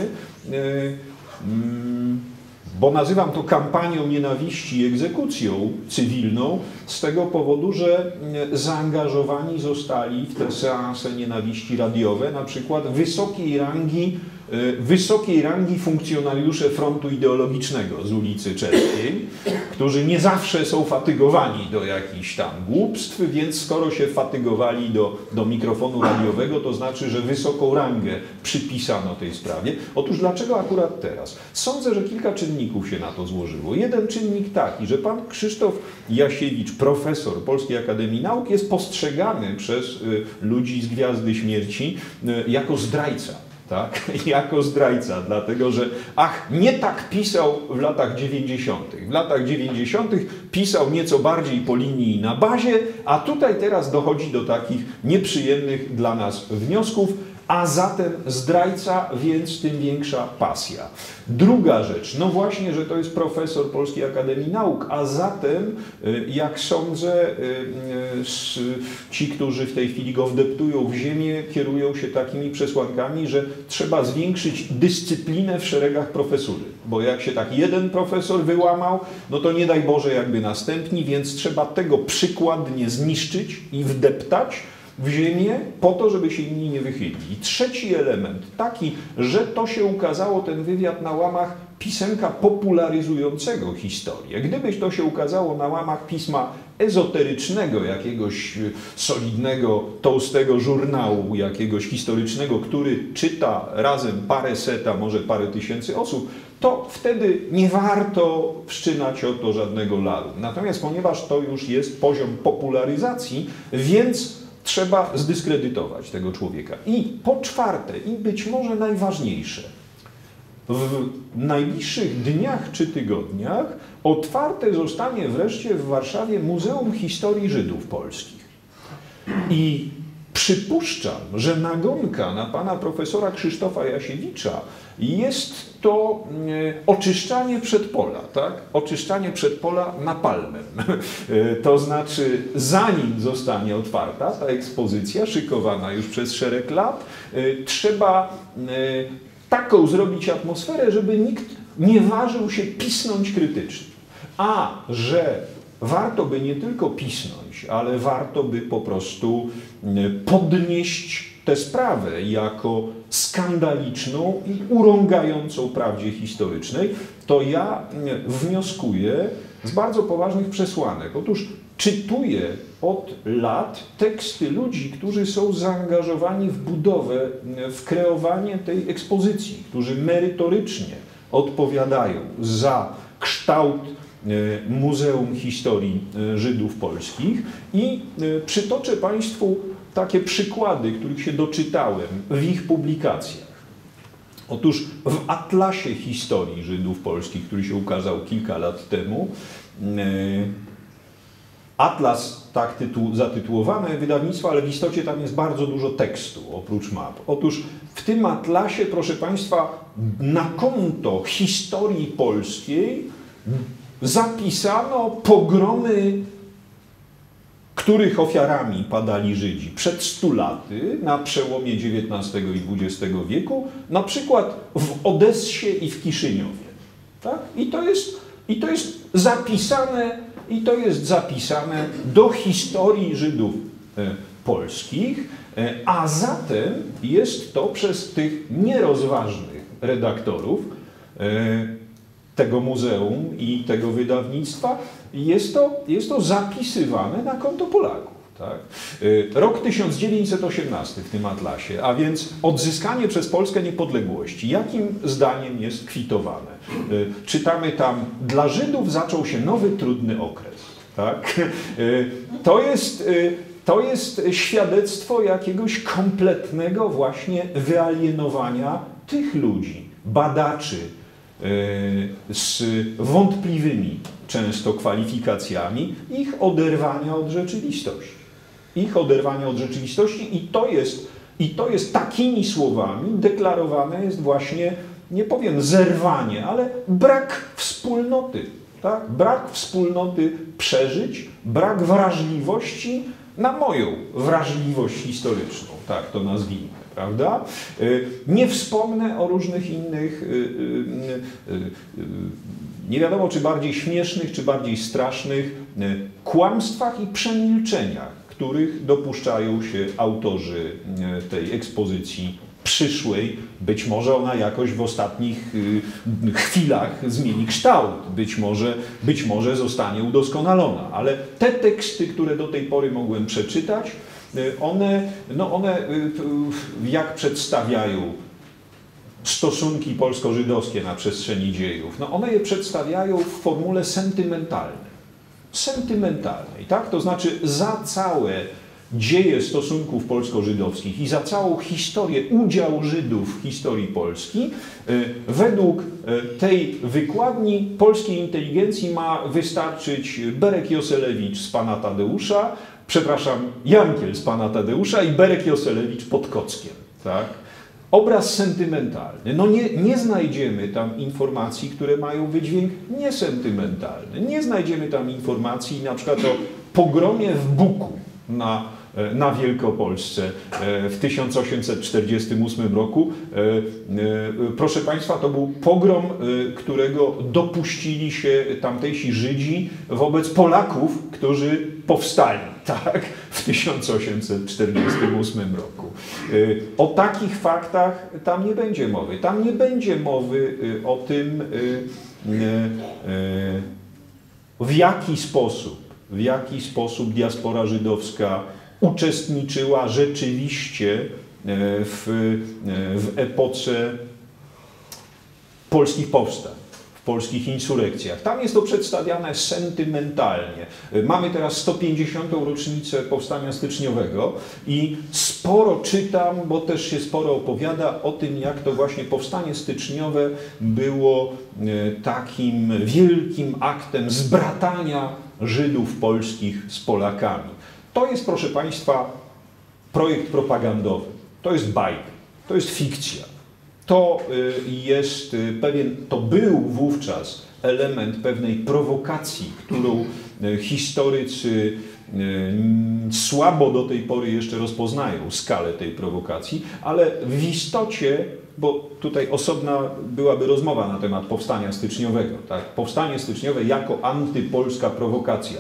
bo nazywam to kampanią nienawiści i egzekucją cywilną, z tego powodu, że zaangażowani zostali w te seanse nienawiści radiowe, na przykład wysokiej rangi funkcjonariusze frontu ideologicznego z ulicy Czeskiej, którzy nie zawsze są fatygowani do jakichś tam głupstw, więc skoro się fatygowali do mikrofonu radiowego, to znaczy, że wysoką rangę przypisano tej sprawie. Otóż dlaczego akurat teraz? Sądzę, że kilka czynników się na to złożyło. Jeden czynnik taki, że pan Krzysztof Jasiewicz, profesor Polskiej Akademii Nauk, jest postrzegany przez ludzi z Gwiazdy Śmierci jako zdrajca. Tak? Jako zdrajca, dlatego że nie tak pisał w latach 90. W latach 90. pisał nieco bardziej po linii na bazie, a tutaj teraz dochodzi do takich nieprzyjemnych dla nas wniosków, A zatem zdrajca, więc tym większa pasja. Druga rzecz, no właśnie, że to jest profesor Polskiej Akademii Nauk, a zatem, jak sądzę, ci, którzy w tej chwili go wdeptują w ziemię, kierują się takimi przesłankami, że trzeba zwiększyć dyscyplinę w szeregach profesury. Bo jak się tak jeden profesor wyłamał, no to nie daj Boże jakby następni, więc trzeba tego przykładnie zniszczyć i wdeptać w ziemię po to, żeby się inni nie wychylili. I trzeci element, taki, że to się ukazało, ten wywiad, na łamach pisemka popularyzującego historię. Gdybyś to się ukazało na łamach pisma ezoterycznego, jakiegoś solidnego, tołstego żurnału, jakiegoś historycznego, który czyta razem paręset, a może parę tysięcy osób, to wtedy nie warto wszczynać o to żadnego laru. Natomiast ponieważ to już jest poziom popularyzacji, więc trzeba zdyskredytować tego człowieka. I po czwarte, i być może najważniejsze, w najbliższych dniach czy tygodniach otwarte zostanie wreszcie w Warszawie Muzeum Historii Żydów Polskich. I przypuszczam, że nagonka na pana profesora Krzysztofa Jasiewicza jest to oczyszczanie przedpola, tak? Oczyszczanie przedpola napalmem. To znaczy, zanim zostanie otwarta ta ekspozycja, szykowana już przez szereg lat, trzeba taką zrobić atmosferę, żeby nikt nie ważył się pisnąć krytycznie. A że warto by nie tylko pisnąć, ale warto by po prostu podnieść tę sprawę jako skandaliczną i urągającą prawdzie historycznej, to ja wnioskuję z bardzo poważnych przesłanek. Otóż czytuję od lat teksty ludzi, którzy są zaangażowani w budowę, w kreowanie tej ekspozycji, którzy merytorycznie odpowiadają za kształt Muzeum Historii Żydów Polskich i przytoczę Państwu takie przykłady, których się doczytałem w ich publikacjach. Otóż w Atlasie Historii Żydów Polskich, który się ukazał kilka lat temu, Atlas tak zatytułowany wydawnictwa, ale w istocie tam jest bardzo dużo tekstu oprócz map. Otóż w tym atlasie, proszę Państwa, na konto historii polskiej zapisano pogromy, których ofiarami padali Żydzi przed 100 laty, na przełomie XIX i XX wieku, na przykład w Odessie i w Kiszyniowie. Tak? I to jest zapisane do historii Żydów polskich, a zatem jest to przez tych nierozważnych redaktorów tego muzeum i tego wydawnictwa, jest to zapisywane na konto Polaków. Tak? Rok 1918 w tym atlasie, a więc odzyskanie przez Polskę niepodległości. Jakim zdaniem jest kwitowane? Czytamy tam, dla Żydów zaczął się nowy, trudny okres. Tak? To jest świadectwo jakiegoś kompletnego właśnie wyalienowania tych ludzi, badaczy, z wątpliwymi często kwalifikacjami, ich oderwania od rzeczywistości. I to jest takimi słowami deklarowane jest właśnie, nie powiem zerwanie, ale brak wspólnoty. Tak? Brak wspólnoty przeżyć, brak wrażliwości na moją wrażliwość historyczną, tak to nazwijmy. Prawda? Nie wspomnę o różnych innych, nie wiadomo czy bardziej śmiesznych, czy bardziej strasznych kłamstwach i przemilczeniach, których dopuszczają się autorzy tej ekspozycji przyszłej. Być może ona jakoś w ostatnich chwilach zmieni kształt, być może zostanie udoskonalona, ale te teksty, które do tej pory mogłem przeczytać, one jak przedstawiają stosunki polsko-żydowskie na przestrzeni dziejów? No one je przedstawiają w formule sentymentalnej, tak? To znaczy za całe dzieje stosunków polsko-żydowskich i za całą historię, udział Żydów w historii Polski, według tej wykładni polskiej inteligencji ma wystarczyć Berek Joselewicz z pana Tadeusza, Jankiel z pana Tadeusza i Berek Joselewicz pod Kockiem. tak? Obraz sentymentalny. No nie znajdziemy tam informacji, które mają wydźwięk niesentymentalny. Nie znajdziemy tam informacji na przykład o pogromie w Buku na Wielkopolsce w 1848 roku. Proszę Państwa, to był pogrom, którego dopuścili się tamtejsi Żydzi wobec Polaków, którzy powstali, tak, w 1848 roku. O takich faktach tam nie będzie mowy. Tam nie będzie mowy o tym, w jaki sposób diaspora żydowska uczestniczyła rzeczywiście w epoce polskich powstań, w polskich insurekcjach. Tam jest to przedstawiane sentymentalnie. Mamy teraz 150. rocznicę Powstania Styczniowego i sporo czytam, bo też się sporo opowiada o tym, jak to właśnie Powstanie Styczniowe było takim wielkim aktem zbratania Żydów polskich z Polakami. To jest, proszę Państwa, projekt propagandowy. To jest bajka, to jest fikcja. To jest to był wówczas element pewnej prowokacji, którą historycy słabo do tej pory jeszcze rozpoznają skalę tej prowokacji, ale w istocie, bo tutaj osobna byłaby rozmowa na temat Powstania Styczniowego, tak? Powstanie Styczniowe jako antypolska prowokacja,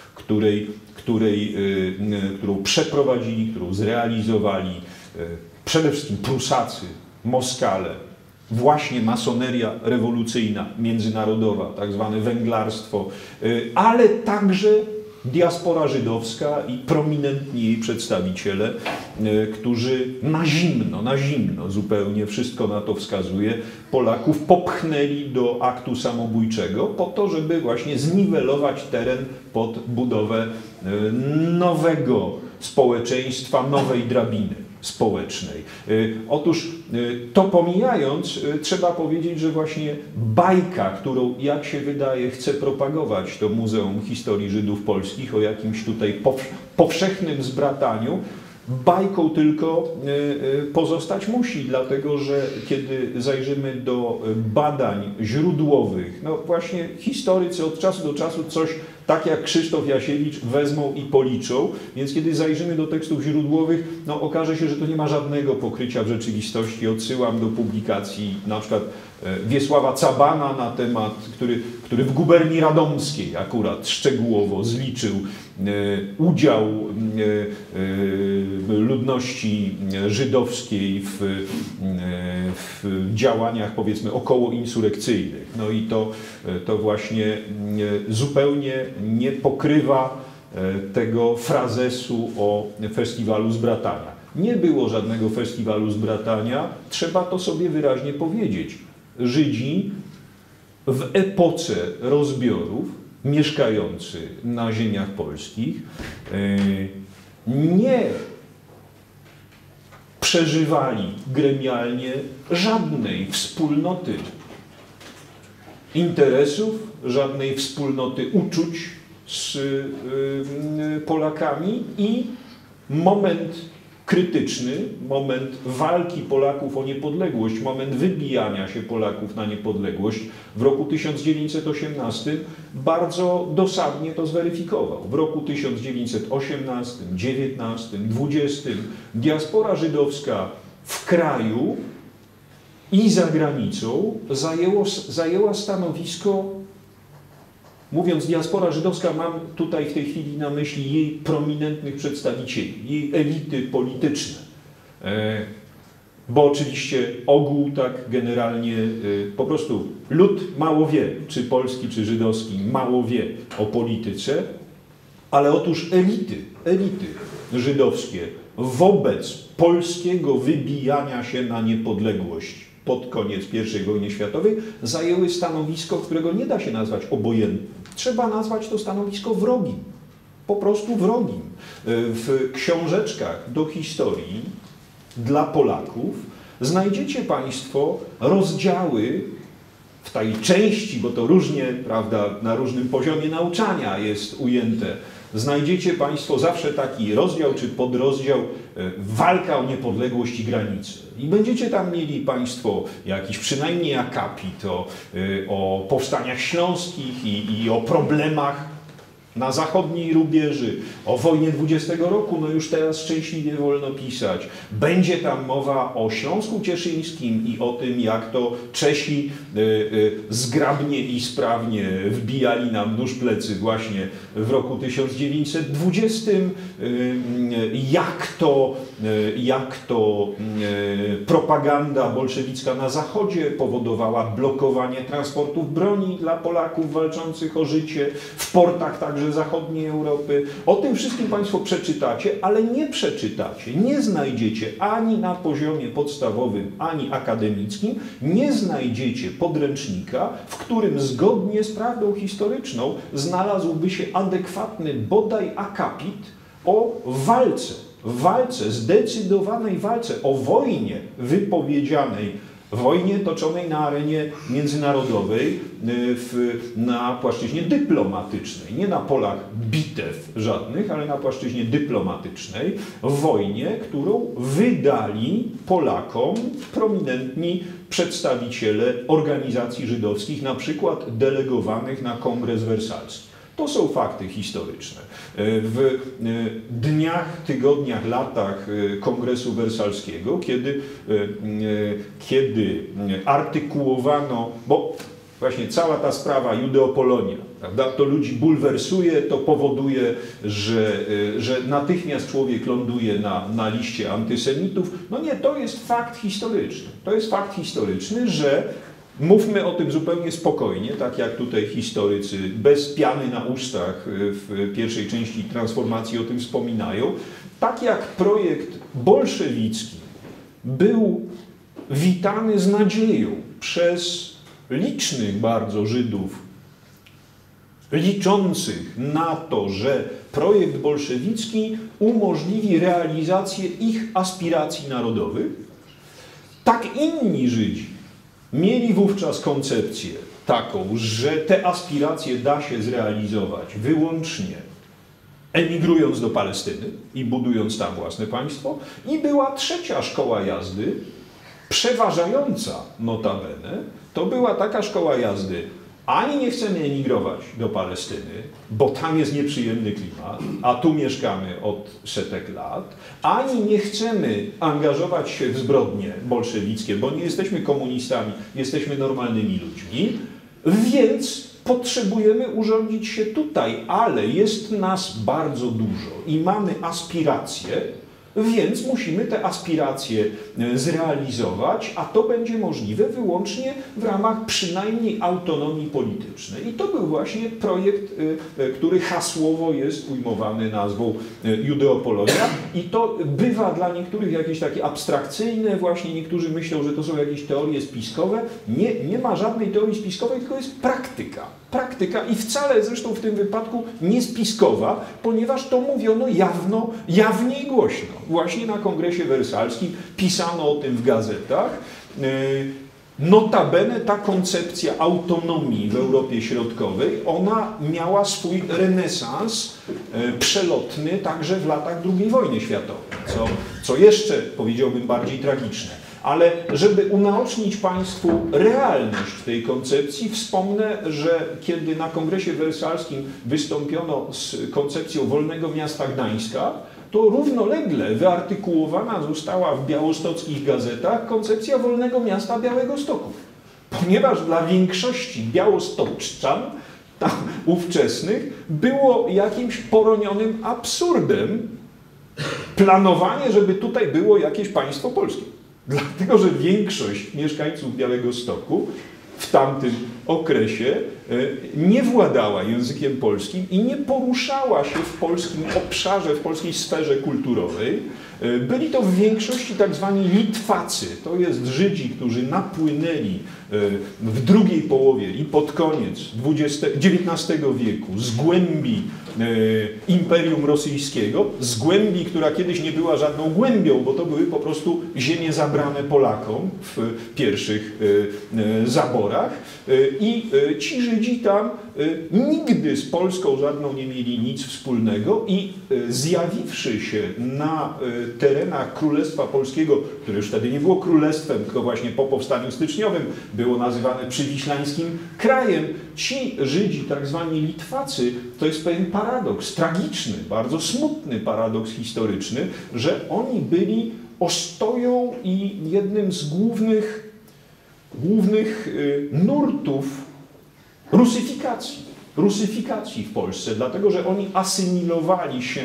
którą przeprowadzili, którą zrealizowali przede wszystkim Prusacy, Moskale, właśnie masoneria rewolucyjna, międzynarodowa, tak zwane węglarstwo, ale także diaspora żydowska i prominentni jej przedstawiciele, którzy na zimno zupełnie, wszystko na to wskazuje, Polaków popchnęli do aktu samobójczego po to, żeby właśnie zniwelować teren pod budowę nowego społeczeństwa, nowej drabiny społecznej. Otóż to pomijając, trzeba powiedzieć, że właśnie bajka, którą, jak się wydaje, chce propagować to Muzeum Historii Żydów Polskich o jakimś tutaj powszechnym zbrataniu, bajką tylko pozostać musi, dlatego że kiedy zajrzymy do badań źródłowych, no właśnie historycy od czasu do czasu coś tak jak Krzysztof Jasiewicz wezmą i policzą, więc kiedy zajrzymy do tekstów źródłowych, no okaże się, że to nie ma żadnego pokrycia w rzeczywistości. Odsyłam do publikacji na przykład Wiesława Cabana na temat, który w guberni radomskiej akurat szczegółowo zliczył udział ludności żydowskiej w działaniach, powiedzmy, okołoinsurekcyjnych. No i to właśnie zupełnie nie pokrywa tego frazesu o festiwalu zbratania. Nie było żadnego festiwalu zbratania, trzeba to sobie wyraźnie powiedzieć. Żydzi w epoce rozbiorów, mieszkający na ziemiach polskich, nie przeżywali gremialnie żadnej wspólnoty interesów, żadnej wspólnoty uczuć z Polakami i moment krytyczny, moment walki Polaków o niepodległość, moment wybijania się Polaków na niepodległość w roku 1918 bardzo dosadnie to zweryfikował. W roku 1918, 19, 20 diaspora żydowska w kraju i za granicą zajęła stanowisko, mówiąc diaspora żydowska, mam tutaj w tej chwili na myśli jej prominentnych przedstawicieli, jej elity polityczne. Bo oczywiście ogół tak generalnie, po prostu lud mało wie, czy polski, czy żydowski, mało wie o polityce, ale otóż elity żydowskie wobec polskiego wybijania się na niepodległość pod koniec I wojny światowej zajęły stanowisko, którego nie da się nazwać obojętnym. Trzeba nazwać to stanowisko wrogim. Po prostu wrogim. W książeczkach do historii dla Polaków znajdziecie Państwo rozdziały w tej części, bo to różnie, prawda, na różnym poziomie nauczania jest ujęte, znajdziecie Państwo zawsze taki rozdział czy podrozdział walka o niepodległość i granice. I będziecie tam mieli Państwo jakiś przynajmniej akapit o powstaniach śląskich i o problemach na zachodniej rubieży, o wojnie 20 roku, no już teraz szczęśliwie wolno pisać. Będzie tam mowa o Śląsku Cieszyńskim i o tym, jak to Czesi zgrabnie i sprawnie wbijali nam nóż plecy właśnie w roku 1920, jak to propaganda bolszewicka na Zachodzie powodowała blokowanie transportów broni dla Polaków walczących o życie, w portach także zachodniej Europy. O tym wszystkim Państwo przeczytacie, ale nie przeczytacie, nie znajdziecie ani na poziomie podstawowym, ani akademickim, nie znajdziecie podręcznika, w którym zgodnie z prawdą historyczną znalazłby się adekwatny bodaj akapit o walce, zdecydowanej walce, o wojnie wypowiedzianej, wojnie toczonej na arenie międzynarodowej, na płaszczyźnie dyplomatycznej, nie na polach bitew żadnych, ale na płaszczyźnie dyplomatycznej, wojnie, którą wydali Polakom prominentni przedstawiciele organizacji żydowskich, na przykład delegowanych na Kongres Wersalski. To są fakty historyczne. W dniach, tygodniach, latach Kongresu Wersalskiego, kiedy artykułowano, bo właśnie cała ta sprawa Judeo-Polonia, prawda, to ludzi bulwersuje, to powoduje, że natychmiast człowiek ląduje na liście antysemitów. No nie, to jest fakt historyczny. To jest fakt historyczny, że mówmy o tym zupełnie spokojnie, tak jak tutaj historycy bez piany na ustach w pierwszej części transformacji o tym wspominają. Tak jak projekt bolszewicki był witany z nadzieją przez licznych bardzo Żydów, liczących na to, że projekt bolszewicki umożliwi realizację ich aspiracji narodowych, tak inni Żydzi mieli wówczas koncepcję taką, że te aspiracje da się zrealizować wyłącznie emigrując do Palestyny i budując tam własne państwo. I była trzecia szkoła jazdy, przeważająca notabene, to była taka szkoła jazdy: ani nie chcemy emigrować do Palestyny, bo tam jest nieprzyjemny klimat, a tu mieszkamy od setek lat, ani nie chcemy angażować się w zbrodnie bolszewickie, bo nie jesteśmy komunistami, jesteśmy normalnymi ludźmi, więc potrzebujemy urządzić się tutaj, ale jest nas bardzo dużo i mamy aspiracje, więc musimy te aspiracje zrealizować, a to będzie możliwe wyłącznie w ramach przynajmniej autonomii politycznej. I to był właśnie projekt, który hasłowo jest ujmowany nazwą Judeo-Polonia. I to bywa dla niektórych jakieś takie abstrakcyjne, właśnie niektórzy myślą, że to są jakieś teorie spiskowe. Nie ma żadnej teorii spiskowej, tylko jest praktyka. Praktyka i wcale zresztą w tym wypadku nie spiskowa, ponieważ to mówiono jawnie i głośno. Właśnie na Kongresie Wersalskim pisano o tym w gazetach. Notabene ta koncepcja autonomii w Europie Środkowej, ona miała swój renesans przelotny także w latach II wojny światowej, co jeszcze, powiedziałbym, bardziej tragiczne. Ale żeby unaocznić Państwu realność tej koncepcji, wspomnę, że kiedy na Kongresie Wersalskim wystąpiono z koncepcją wolnego miasta Gdańska, to równolegle wyartykułowana została w białostockich gazetach koncepcja wolnego miasta Białegostoku. Ponieważ dla większości białostoczczan ówczesnych było jakimś poronionym absurdem planowanie, żeby tutaj było jakieś państwo polskie. Dlatego, że większość mieszkańców Białegostoku w tamtym okresie nie władała językiem polskim i nie poruszała się w polskim obszarze, w polskiej sferze kulturowej, Byli to w większości tak zwani Litwacy. To jest Żydzi, którzy napłynęli w drugiej połowie i pod koniec XIX wieku z głębi Imperium Rosyjskiego, z głębi, która kiedyś nie była żadną głębią, bo to były po prostu ziemie zabrane Polakom w pierwszych zaborach. I ci Żydzi tam nigdy z Polską żadną nie mieli nic wspólnego i zjawiwszy się na terenach Królestwa Polskiego, które już wtedy nie było królestwem, tylko właśnie po powstaniu styczniowym było nazywane przywiślańskim krajem, ci Żydzi, tak zwani Litwacy, to jest pewien paradoks, tragiczny, bardzo smutny paradoks historyczny, że oni byli ostoją i jednym z głównych nurtów rusyfikacji w Polsce, dlatego że oni asymilowali się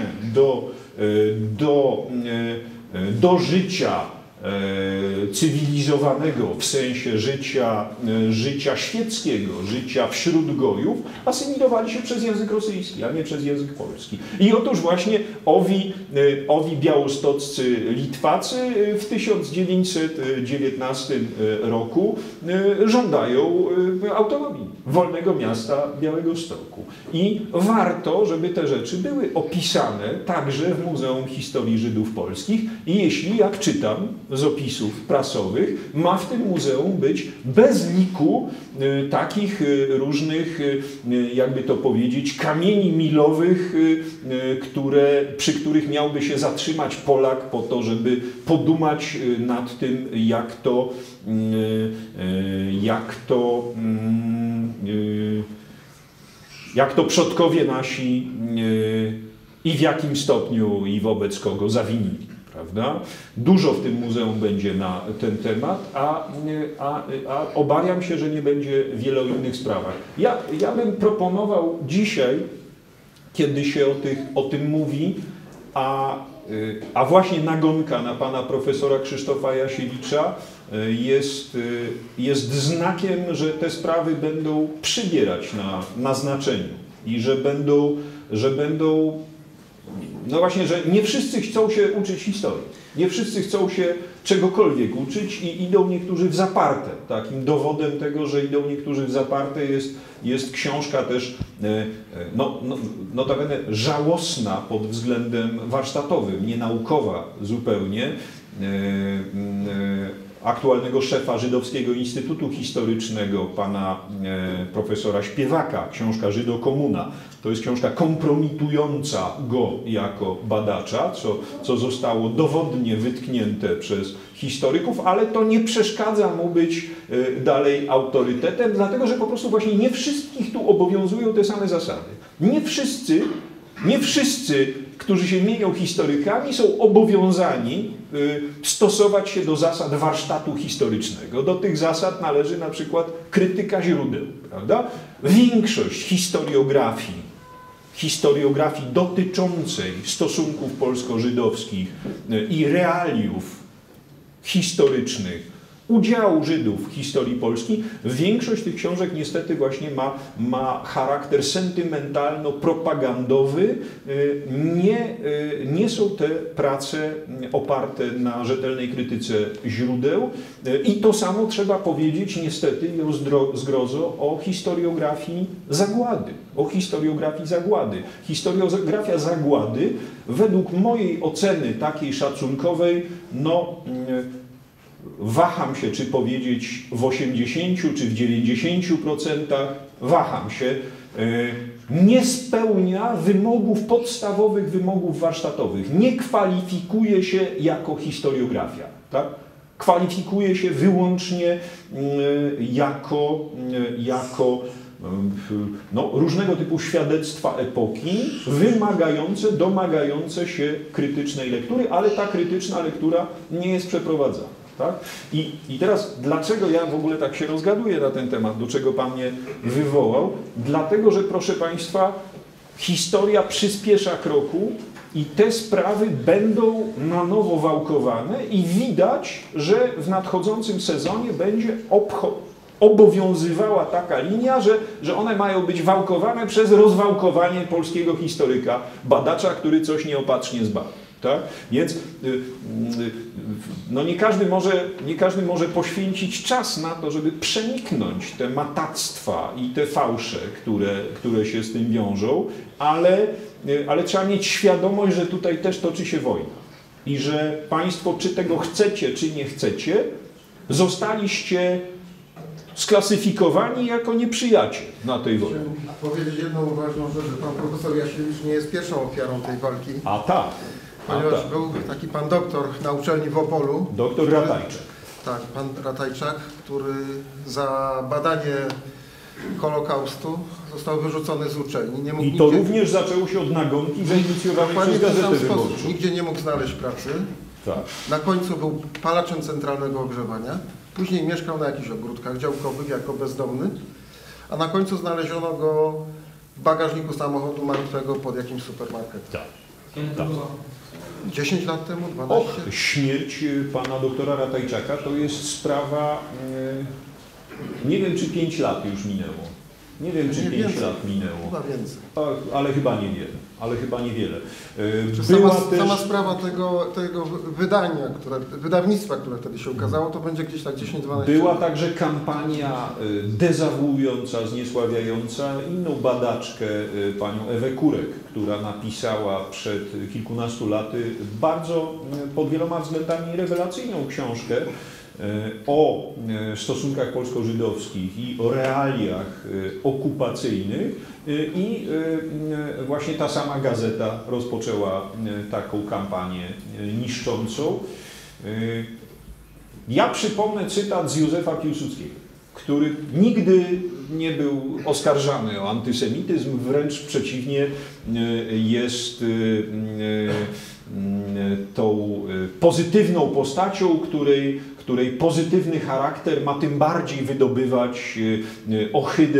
do życia cywilizowanego, w sensie życia świeckiego, życia wśród gojów, asymilowali się przez język rosyjski, a nie przez język polski. I otóż właśnie owi białostoccy Litwacy w 1919 roku żądają autonomii, wolnego miasta Białegostoku. I warto, żeby te rzeczy były opisane także w Muzeum Historii Żydów Polskich i jeśli, jak czytam z opisów prasowych, ma w tym muzeum być bez liku takich różnych, jakby to powiedzieć, kamieni milowych, przy których miałby się zatrzymać Polak po to, żeby podumać nad tym, jak to przodkowie nasi i w jakim stopniu i wobec kogo zawinili. Prawda? Dużo w tym muzeum będzie na ten temat, a obawiam się, że nie będzie wiele o innych sprawach. Ja bym proponował dzisiaj, kiedy się o tym mówi, a właśnie nagonka na pana profesora Krzysztofa Jasiewicza jest znakiem, że te sprawy będą przybierać na znaczeniu i że będą no właśnie, że nie wszyscy chcą się uczyć historii. Nie wszyscy chcą się czegokolwiek uczyć i idą niektórzy w zaparte. Takim dowodem tego, że idą niektórzy w zaparte jest książka też notabene żałosna pod względem warsztatowym, nienaukowa zupełnie, aktualnego szefa Żydowskiego Instytutu Historycznego, pana profesora Śpiewaka, książka Żydokomuna. To jest książka kompromitująca go jako badacza, co zostało dowodnie wytknięte przez historyków, ale to nie przeszkadza mu być dalej autorytetem, dlatego że po prostu właśnie nie wszystkich tu obowiązują te same zasady. Nie wszyscy, którzy się mienią historykami, są obowiązani stosować się do zasad warsztatu historycznego. Do tych zasad należy na przykład krytyka źródeł, prawda? Większość historiografii dotyczącej stosunków polsko-żydowskich i realiów historycznych, udziału Żydów w historii Polski, większość tych książek niestety właśnie ma charakter sentymentalno-propagandowy. Nie są te prace oparte na rzetelnej krytyce źródeł i to samo trzeba powiedzieć niestety i o zgrozo o historiografii zagłady. Historiografia zagłady według mojej oceny takiej szacunkowej, waham się, czy powiedzieć w 80 czy w 90%, waham się, nie spełnia podstawowych wymogów warsztatowych. Nie kwalifikuje się jako historiografia. Tak? Kwalifikuje się wyłącznie jako różnego typu świadectwa epoki, domagające się krytycznej lektury, ale ta krytyczna lektura nie jest przeprowadzana. Tak? I teraz dlaczego ja w ogóle tak się rozgaduję na ten temat, do czego pan mnie wywołał? Dlatego, że proszę państwa, historia przyspiesza kroku i te sprawy będą na nowo wałkowane i widać, że w nadchodzącym sezonie będzie obowiązywała taka linia, że one mają być wałkowane przez rozwałkowanie polskiego historyka, badacza, który coś nieopatrznie zbadał. Tak? Więc no nie każdy może poświęcić czas na to, żeby przeniknąć te matactwa i te fałsze, które się z tym wiążą, ale trzeba mieć świadomość, że tutaj też toczy się wojna i że państwo, czy tego chcecie, czy nie chcecie, zostaliście sklasyfikowani jako nieprzyjaciel na tej wojnie. Chciałem powiedzieć jedną ważną rzecz, że pan profesor Jasiewicz nie jest pierwszą ofiarą tej walki. A tak. Ponieważ był taki pan doktor na uczelni w Opolu. Doktor Ratajczak. Tak, pan Ratajczak, który za badanie Holokaustu został wyrzucony z uczelni. Nie mógł I to również zaczęło się od nagonki zainicjowanej przez Gazetę Wyborczą. Nigdzie nie mógł znaleźć pracy. Tak. Na końcu był palaczem centralnego ogrzewania. Później mieszkał na jakichś ogródkach działkowych jako bezdomny. A na końcu znaleziono go w bagażniku samochodu martwego pod jakimś supermarketem. Tak. 10 lat temu, 12? Śmierć pana doktora Ratajczaka to jest sprawa, nie wiem czy 5 lat już minęło. Nie wiem czy 5 lat minęło. Chyba więcej. Ale chyba niewiele. Sama sprawa tego wydawnictwa, które wtedy się ukazało, to będzie gdzieś tak 10-12 Była lat. także kampania dezawuująca, zniesławiająca inną badaczkę, panią Ewę Kurek, która napisała przed kilkunastu laty bardzo pod wieloma względami rewelacyjną książkę o stosunkach polsko-żydowskich i o realiach okupacyjnych i właśnie ta sama gazeta rozpoczęła taką kampanię niszczącą. Ja przypomnę cytat z Józefa Piłsudskiego, który nigdy nie był oskarżany o antysemityzm, wręcz przeciwnie, jest tą pozytywną postacią, której pozytywny charakter ma tym bardziej wydobywać ohydę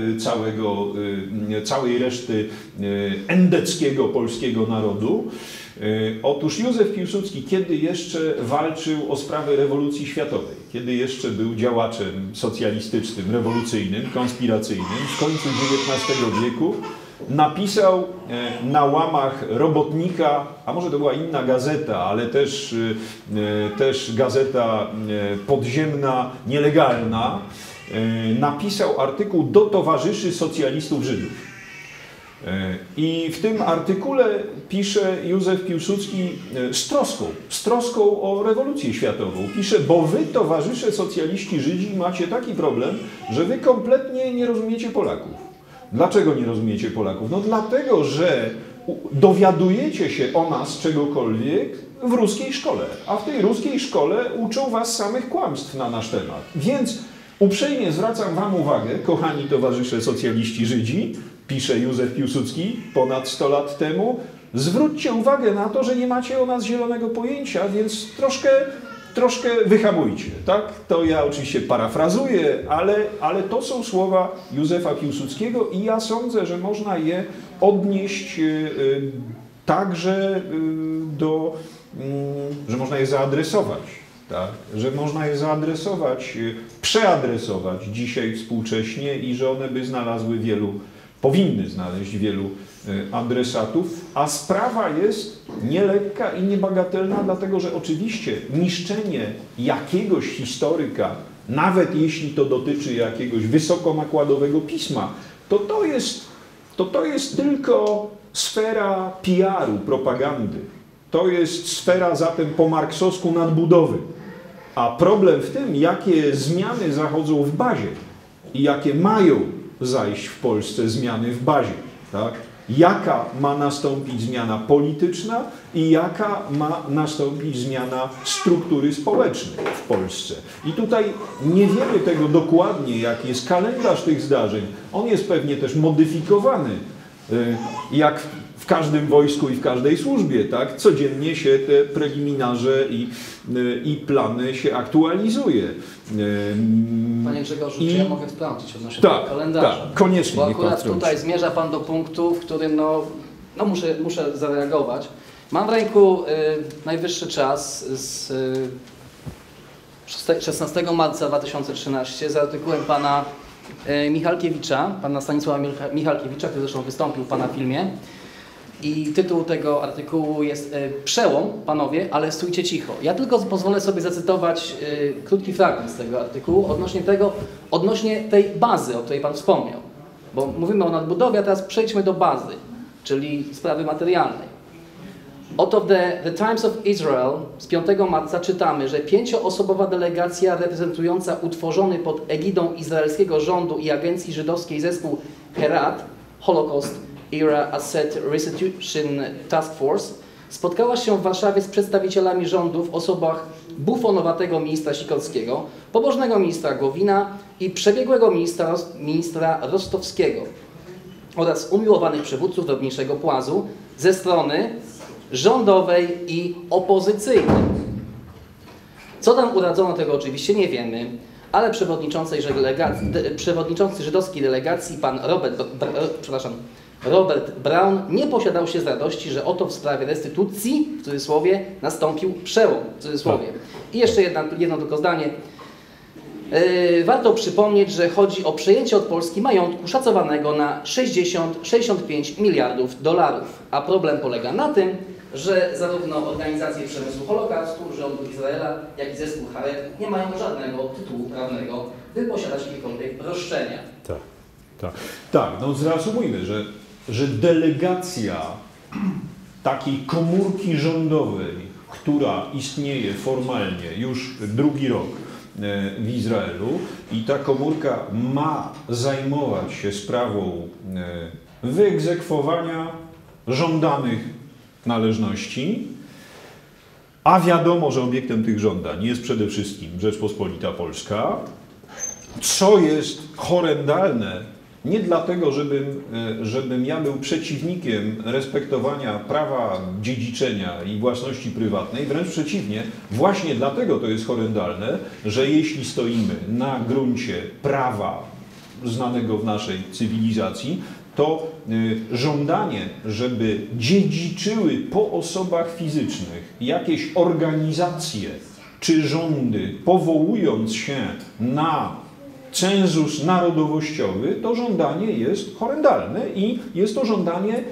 całej reszty endeckiego polskiego narodu. Otóż Józef Piłsudski, kiedy jeszcze walczył o sprawę rewolucji światowej, kiedy jeszcze był działaczem socjalistycznym, rewolucyjnym, konspiracyjnym, w końcu XIX wieku, napisał na łamach Robotnika, a może to była inna gazeta, ale też gazeta podziemna, nielegalna, napisał artykuł do towarzyszy socjalistów Żydów. I w tym artykule pisze Józef Piłsudski z troską o rewolucję światową. Pisze, bo wy, towarzysze socjaliści Żydzi, macie taki problem, że wy kompletnie nie rozumiecie Polaków. Dlaczego nie rozumiecie Polaków? No dlatego, że dowiadujecie się o nas czegokolwiek w ruskiej szkole, a w tej ruskiej szkole uczą was samych kłamstw na nasz temat. Więc uprzejmie zwracam wam uwagę, kochani towarzysze socjaliści Żydzi, pisze Józef Piłsudski ponad 100 lat temu, zwróćcie uwagę na to, że nie macie o nas zielonego pojęcia, więc troszkę wyhamujcie, tak? To ja oczywiście parafrazuję, ale to są słowa Józefa Piłsudskiego i ja sądzę, że można je odnieść także że można je zaadresować, tak? Że można je zaadresować, przeadresować dzisiaj współcześnie i że one by powinny znaleźć wielu adresatów, a sprawa jest nielekka i niebagatelna, dlatego że oczywiście niszczenie jakiegoś historyka, nawet jeśli to dotyczy jakiegoś wysokonakładowego pisma, to jest tylko sfera PR-u, propagandy. To jest sfera zatem po marksowsku nadbudowy. A problem w tym, jakie zmiany zachodzą w bazie i jakie mają zajść w Polsce zmiany w bazie, tak? Jaka ma nastąpić zmiana polityczna i jaka ma nastąpić zmiana struktury społecznej w Polsce. I tutaj nie wiemy tego dokładnie, jaki jest kalendarz tych zdarzeń. On jest pewnie też modyfikowany, jak w każdym wojsku i w każdej służbie, tak? Codziennie się te preliminarze i plany się aktualizuje. Panie Grzegorzu, czy ja mogę sprawdzić odnośnie tego kalendarza? Tak, koniecznie. Bo akurat tutaj zmierza Pan do punktu, w którym muszę zareagować. Mam w ręku najwyższy czas z 16 marca 2013 z artykułem pana Michalkiewicza, pana Stanisława Michalkiewicza, który zresztą wystąpił w pana filmie. I tytuł tego artykułu jest Przełom, panowie, ale stójcie cicho. Ja tylko pozwolę sobie zacytować krótki fragment z tego artykułu odnośnie tej bazy, o której pan wspomniał. Bo mówimy o nadbudowie, a teraz przejdźmy do bazy, czyli sprawy materialnej. Oto w The Times of Israel z 5 marca czytamy, że 5-osobowa delegacja reprezentująca utworzony pod egidą izraelskiego rządu i agencji żydowskiej zespół Herat, Holocaust Era Asset Restitution Task Force, spotkała się w Warszawie z przedstawicielami rządu w osobach bufonowatego ministra Sikorskiego, pobożnego ministra Gowina i przebiegłego ministra Rostowskiego oraz umiłowanych przywódców drobniejszego płazu ze strony rządowej i opozycyjnej. Co tam uradzono, tego oczywiście nie wiemy, ale przewodniczący żydowskiej delegacji, pan Robert Braun, nie posiadał się z radości, że oto w sprawie restytucji, w cudzysłowie, nastąpił przełom, w cudzysłowie. I jeszcze jedno tylko zdanie. Warto przypomnieć, że chodzi o przejęcie od Polski majątku szacowanego na 60-65 miliardów dolarów. A problem polega na tym, że zarówno organizacje przemysłu Holokaustu, rządu Izraela, jak i zespół Haret nie mają żadnego tytułu prawnego, by posiadać jakiekolwiek roszczenia. Tak, no zreasumujmy, że delegacja takiej komórki rządowej, która istnieje formalnie już drugi rok w Izraelu i ta komórka ma zajmować się sprawą wyegzekwowania żądanych należności, a wiadomo, że obiektem tych żądań jest przede wszystkim Rzeczpospolita Polska, co jest horrendalne, nie dlatego, żebym ja był przeciwnikiem respektowania prawa dziedziczenia i własności prywatnej, wręcz przeciwnie, właśnie dlatego to jest horrendalne, że jeśli stoimy na gruncie prawa znanego w naszej cywilizacji, to żądanie, żeby dziedziczyły po osobach fizycznych jakieś organizacje czy rządy, powołując się na cenzus narodowościowy, to żądanie jest horrendalne i jest to żądanie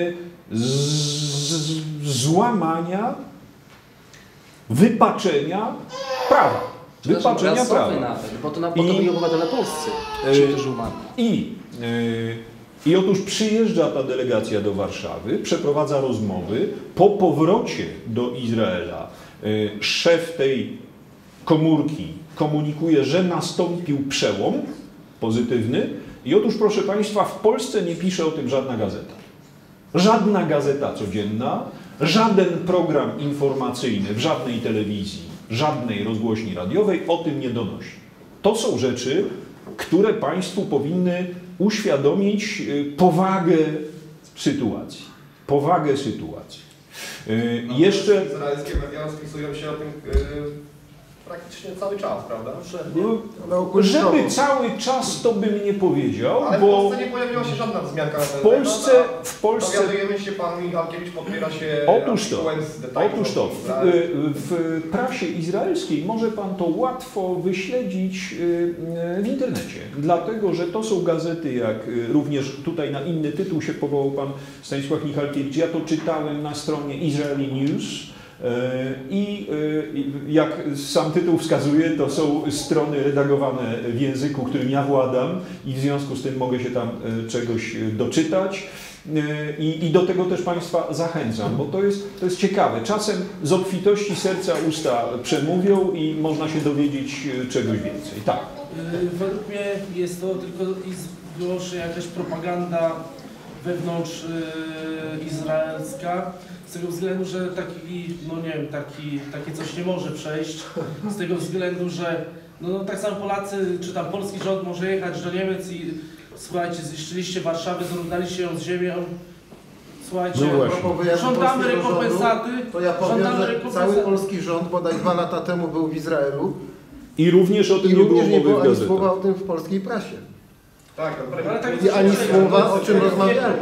złamania, wypaczenia prawa. Wypaczenia prawa. Nawet, bo to byli obywatele polscy, ci, którzy umarli. I otóż przyjeżdża ta delegacja do Warszawy, przeprowadza rozmowy. Po powrocie do Izraela szef tej komórki komunikuje, że nastąpił przełom pozytywny. I otóż, proszę Państwa, w Polsce nie pisze o tym żadna gazeta. Żadna gazeta codzienna, żaden program informacyjny w żadnej telewizji, żadnej rozgłośni radiowej o tym nie donosi. To są rzeczy, które Państwu powinny uświadomić powagę sytuacji. Powagę sytuacji. Jeszcze izraelskie media spisują się o tym praktycznie cały czas, prawda? Żeby cały czas to bym nie powiedział, ale bo w Polsce nie pojawiła się żadna wzmianka na ten w Polsce dowiadujemy się, pan Michalkiewicz podpiera się Otóż to, w prasie izraelskiej może pan to łatwo wyśledzić w internecie, dlatego że to są gazety, jak również tutaj na inny tytuł się powołał pan Stanisław Michalkiewicz, ja to czytałem na stronie Israeli News. I jak sam tytuł wskazuje, to są strony redagowane w języku, którym ja władam i w związku z tym mogę się tam czegoś doczytać. I do tego też Państwa zachęcam, bo to jest ciekawe. Czasem z obfitości serca usta przemówią i można się dowiedzieć czegoś więcej. Tak. Według mnie jest to tylko i wyłącznie jakaś propaganda wewnątrz izraelska. Z tego względu, że takie coś nie może przejść. Z tego względu, że tak samo Polacy, czy tam polski rząd może jechać do Niemiec i słuchajcie, zniszczyliście Warszawę, zrównaliście ją z ziemią. Słuchajcie, żądamy rekompensaty. To ja powiem, że cały polski rząd bodaj 2 lata temu był w Izraelu. I również o tym nie było mowy w gazetach. Ani słowa o tym w polskiej prasie. Tak, i ani słowa, o czym rozmawiamy.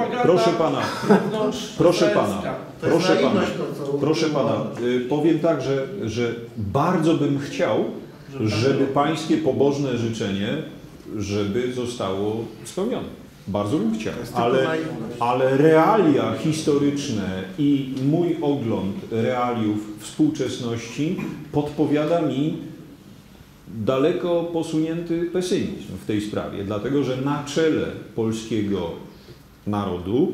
Proszę pana, powiem tak, że bardzo bym chciał, żeby pańskie pobożne życzenie, żeby zostało spełnione. Bardzo bym chciał, jest tylko naiwność. ale realia historyczne i mój ogląd realiów współczesności podpowiada mi daleko posunięty pesymizm w tej sprawie, dlatego że na czele polskiego narodu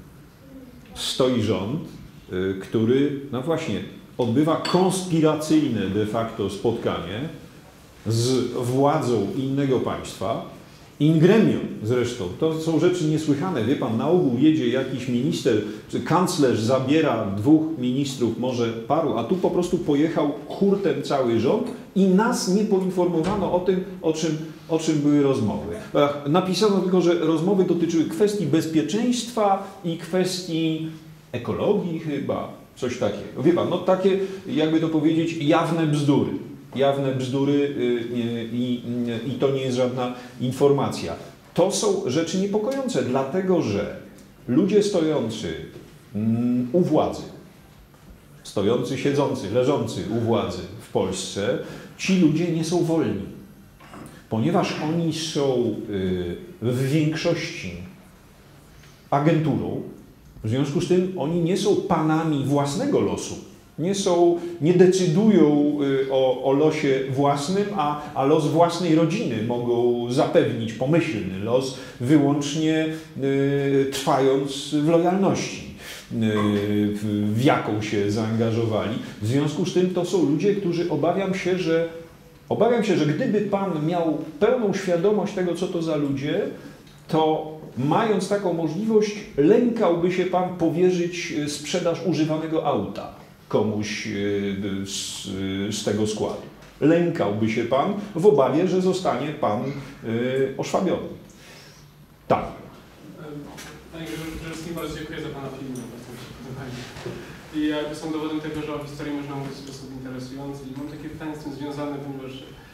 stoi rząd, który, no właśnie, odbywa konspiracyjne de facto spotkanie z władzą innego państwa, in gremio zresztą. To są rzeczy niesłychane. Wie pan, na ogół jedzie jakiś minister, czy kanclerz zabiera 2 ministrów, może paru, a tu po prostu pojechał hurtem cały rząd i nas nie poinformowano o tym, o czym były rozmowy. Napisano tylko, że rozmowy dotyczyły kwestii bezpieczeństwa i kwestii ekologii chyba, coś takiego. Wie pan, no takie, jakby to powiedzieć, jawne bzdury. Jawne bzdury i to nie jest żadna informacja. To są rzeczy niepokojące, dlatego że ludzie stojący u władzy, stojący, siedzący, leżący u władzy w Polsce, ci ludzie nie są wolni, ponieważ oni są w większości agenturą, w związku z tym oni nie są panami własnego losu. Nie decydują o losie własnym, a los własnej rodziny mogą zapewnić, pomyślny los, wyłącznie trwając w lojalności, w jaką się zaangażowali. W związku z tym to są ludzie, którzy obawiam się, że gdyby pan miał pełną świadomość tego, co to za ludzie, to mając taką możliwość, lękałby się pan powierzyć sprzedaż używanego auta komuś z tego składu. Lękałby się pan w obawie, że zostanie pan oszwabiony. Tak. Panie Grzelski, bardzo dziękuję za pana film. I jakby są dowodem tego, że o historii można mówić w sposób interesujący. I mam takie pytanie z tym związane, ponieważ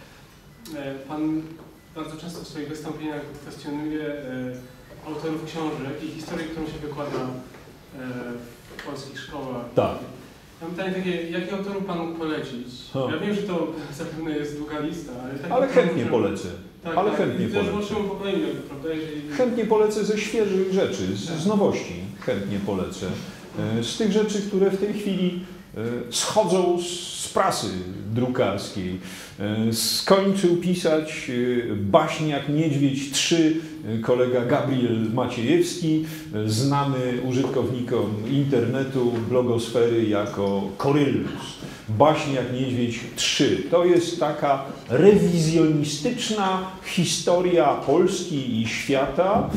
pan bardzo często w swoich wystąpieniach kwestionuje autorów książek i historię, którą się wykłada w polskich szkołach. Tak. Mam pytanie takie, jakich autorów pan mógł polecić? Ja wiem, że to zapewne jest długa lista, ale chętnie polecę. Tak, ale tak. chętnie polecę. Prawda? Chętnie polecę ze świeżych rzeczy, z nowości chętnie polecę. Z tych rzeczy, które w tej chwili schodzą z prasy drukarskiej. Skończył pisać Baśniak Niedźwiedź 3 kolega Gabriel Maciejewski, znany użytkownikom internetu, blogosfery jako Korylus. Baśniak Niedźwiedź 3. To jest taka rewizjonistyczna historia Polski i świata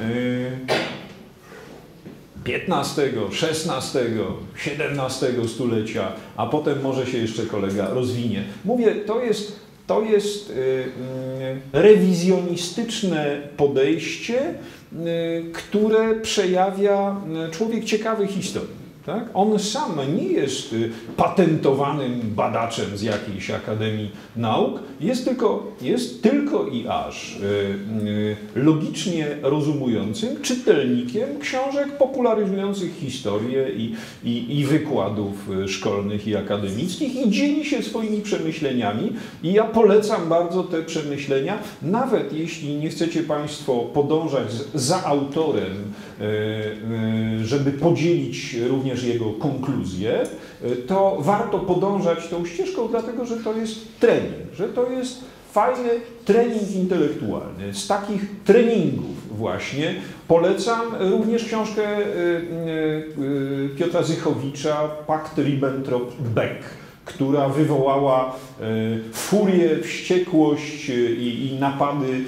XV, XVI, XVII stulecia, a potem może się jeszcze kolega rozwinie. Mówię, to jest rewizjonistyczne podejście, które przejawia człowiek ciekawy historii. Tak? On sam nie jest patentowanym badaczem z jakiejś Akademii Nauk, jest tylko i aż logicznie rozumującym czytelnikiem książek popularyzujących historię i wykładów szkolnych i akademickich i dzieli się swoimi przemyśleniami. I ja polecam bardzo te przemyślenia, nawet jeśli nie chcecie Państwo podążać za autorem, żeby podzielić również jego konkluzje, to warto podążać tą ścieżką, dlatego że to jest trening, że to jest fajny trening intelektualny. Z takich treningów właśnie polecam również książkę Piotra Zychowicza Pakt Ribbentrop-Beck, która wywołała furię, wściekłość i napady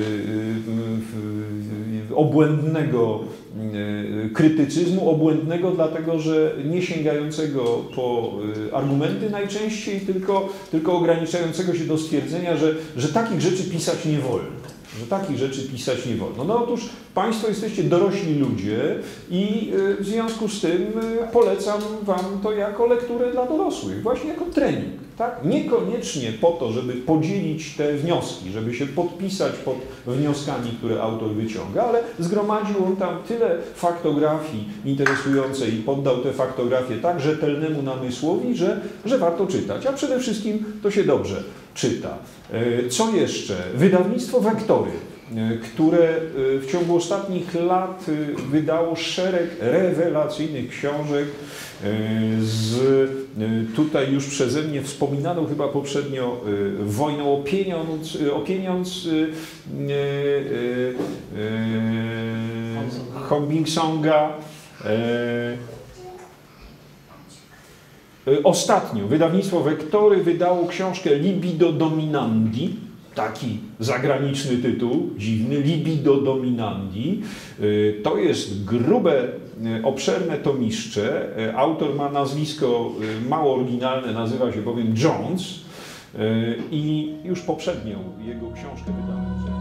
obłędnego krytycyzmu, obłędnego dlatego, że nie sięgającego po argumenty najczęściej, tylko ograniczającego się do stwierdzenia, że takich rzeczy pisać nie wolno. Że takich rzeczy pisać nie wolno. No otóż Państwo jesteście dorośli ludzie i w związku z tym polecam Wam to jako lekturę dla dorosłych, właśnie jako trening. Tak? Niekoniecznie po to, żeby podzielić te wnioski, żeby się podpisać pod wnioskami, które autor wyciąga, ale zgromadził on tam tyle faktografii interesującej i poddał te faktografie tak rzetelnemu namysłowi, że warto czytać. A przede wszystkim to się dobrze czyta. Co jeszcze? Wydawnictwo Wektory które w ciągu ostatnich lat wydało szereg rewelacyjnych książek z tutaj już przeze mnie wspominaną chyba poprzednio Wojną o pieniądz Hong-Bing-Songa. Ostatnio wydawnictwo Wektory wydało książkę Libido Dominandi, taki zagraniczny tytuł, dziwny, Libido Dominandi. To jest grube, obszerne tomiszcze. Autor ma nazwisko mało oryginalne, nazywa się bowiem Jones i już poprzednią jego książkę wydano.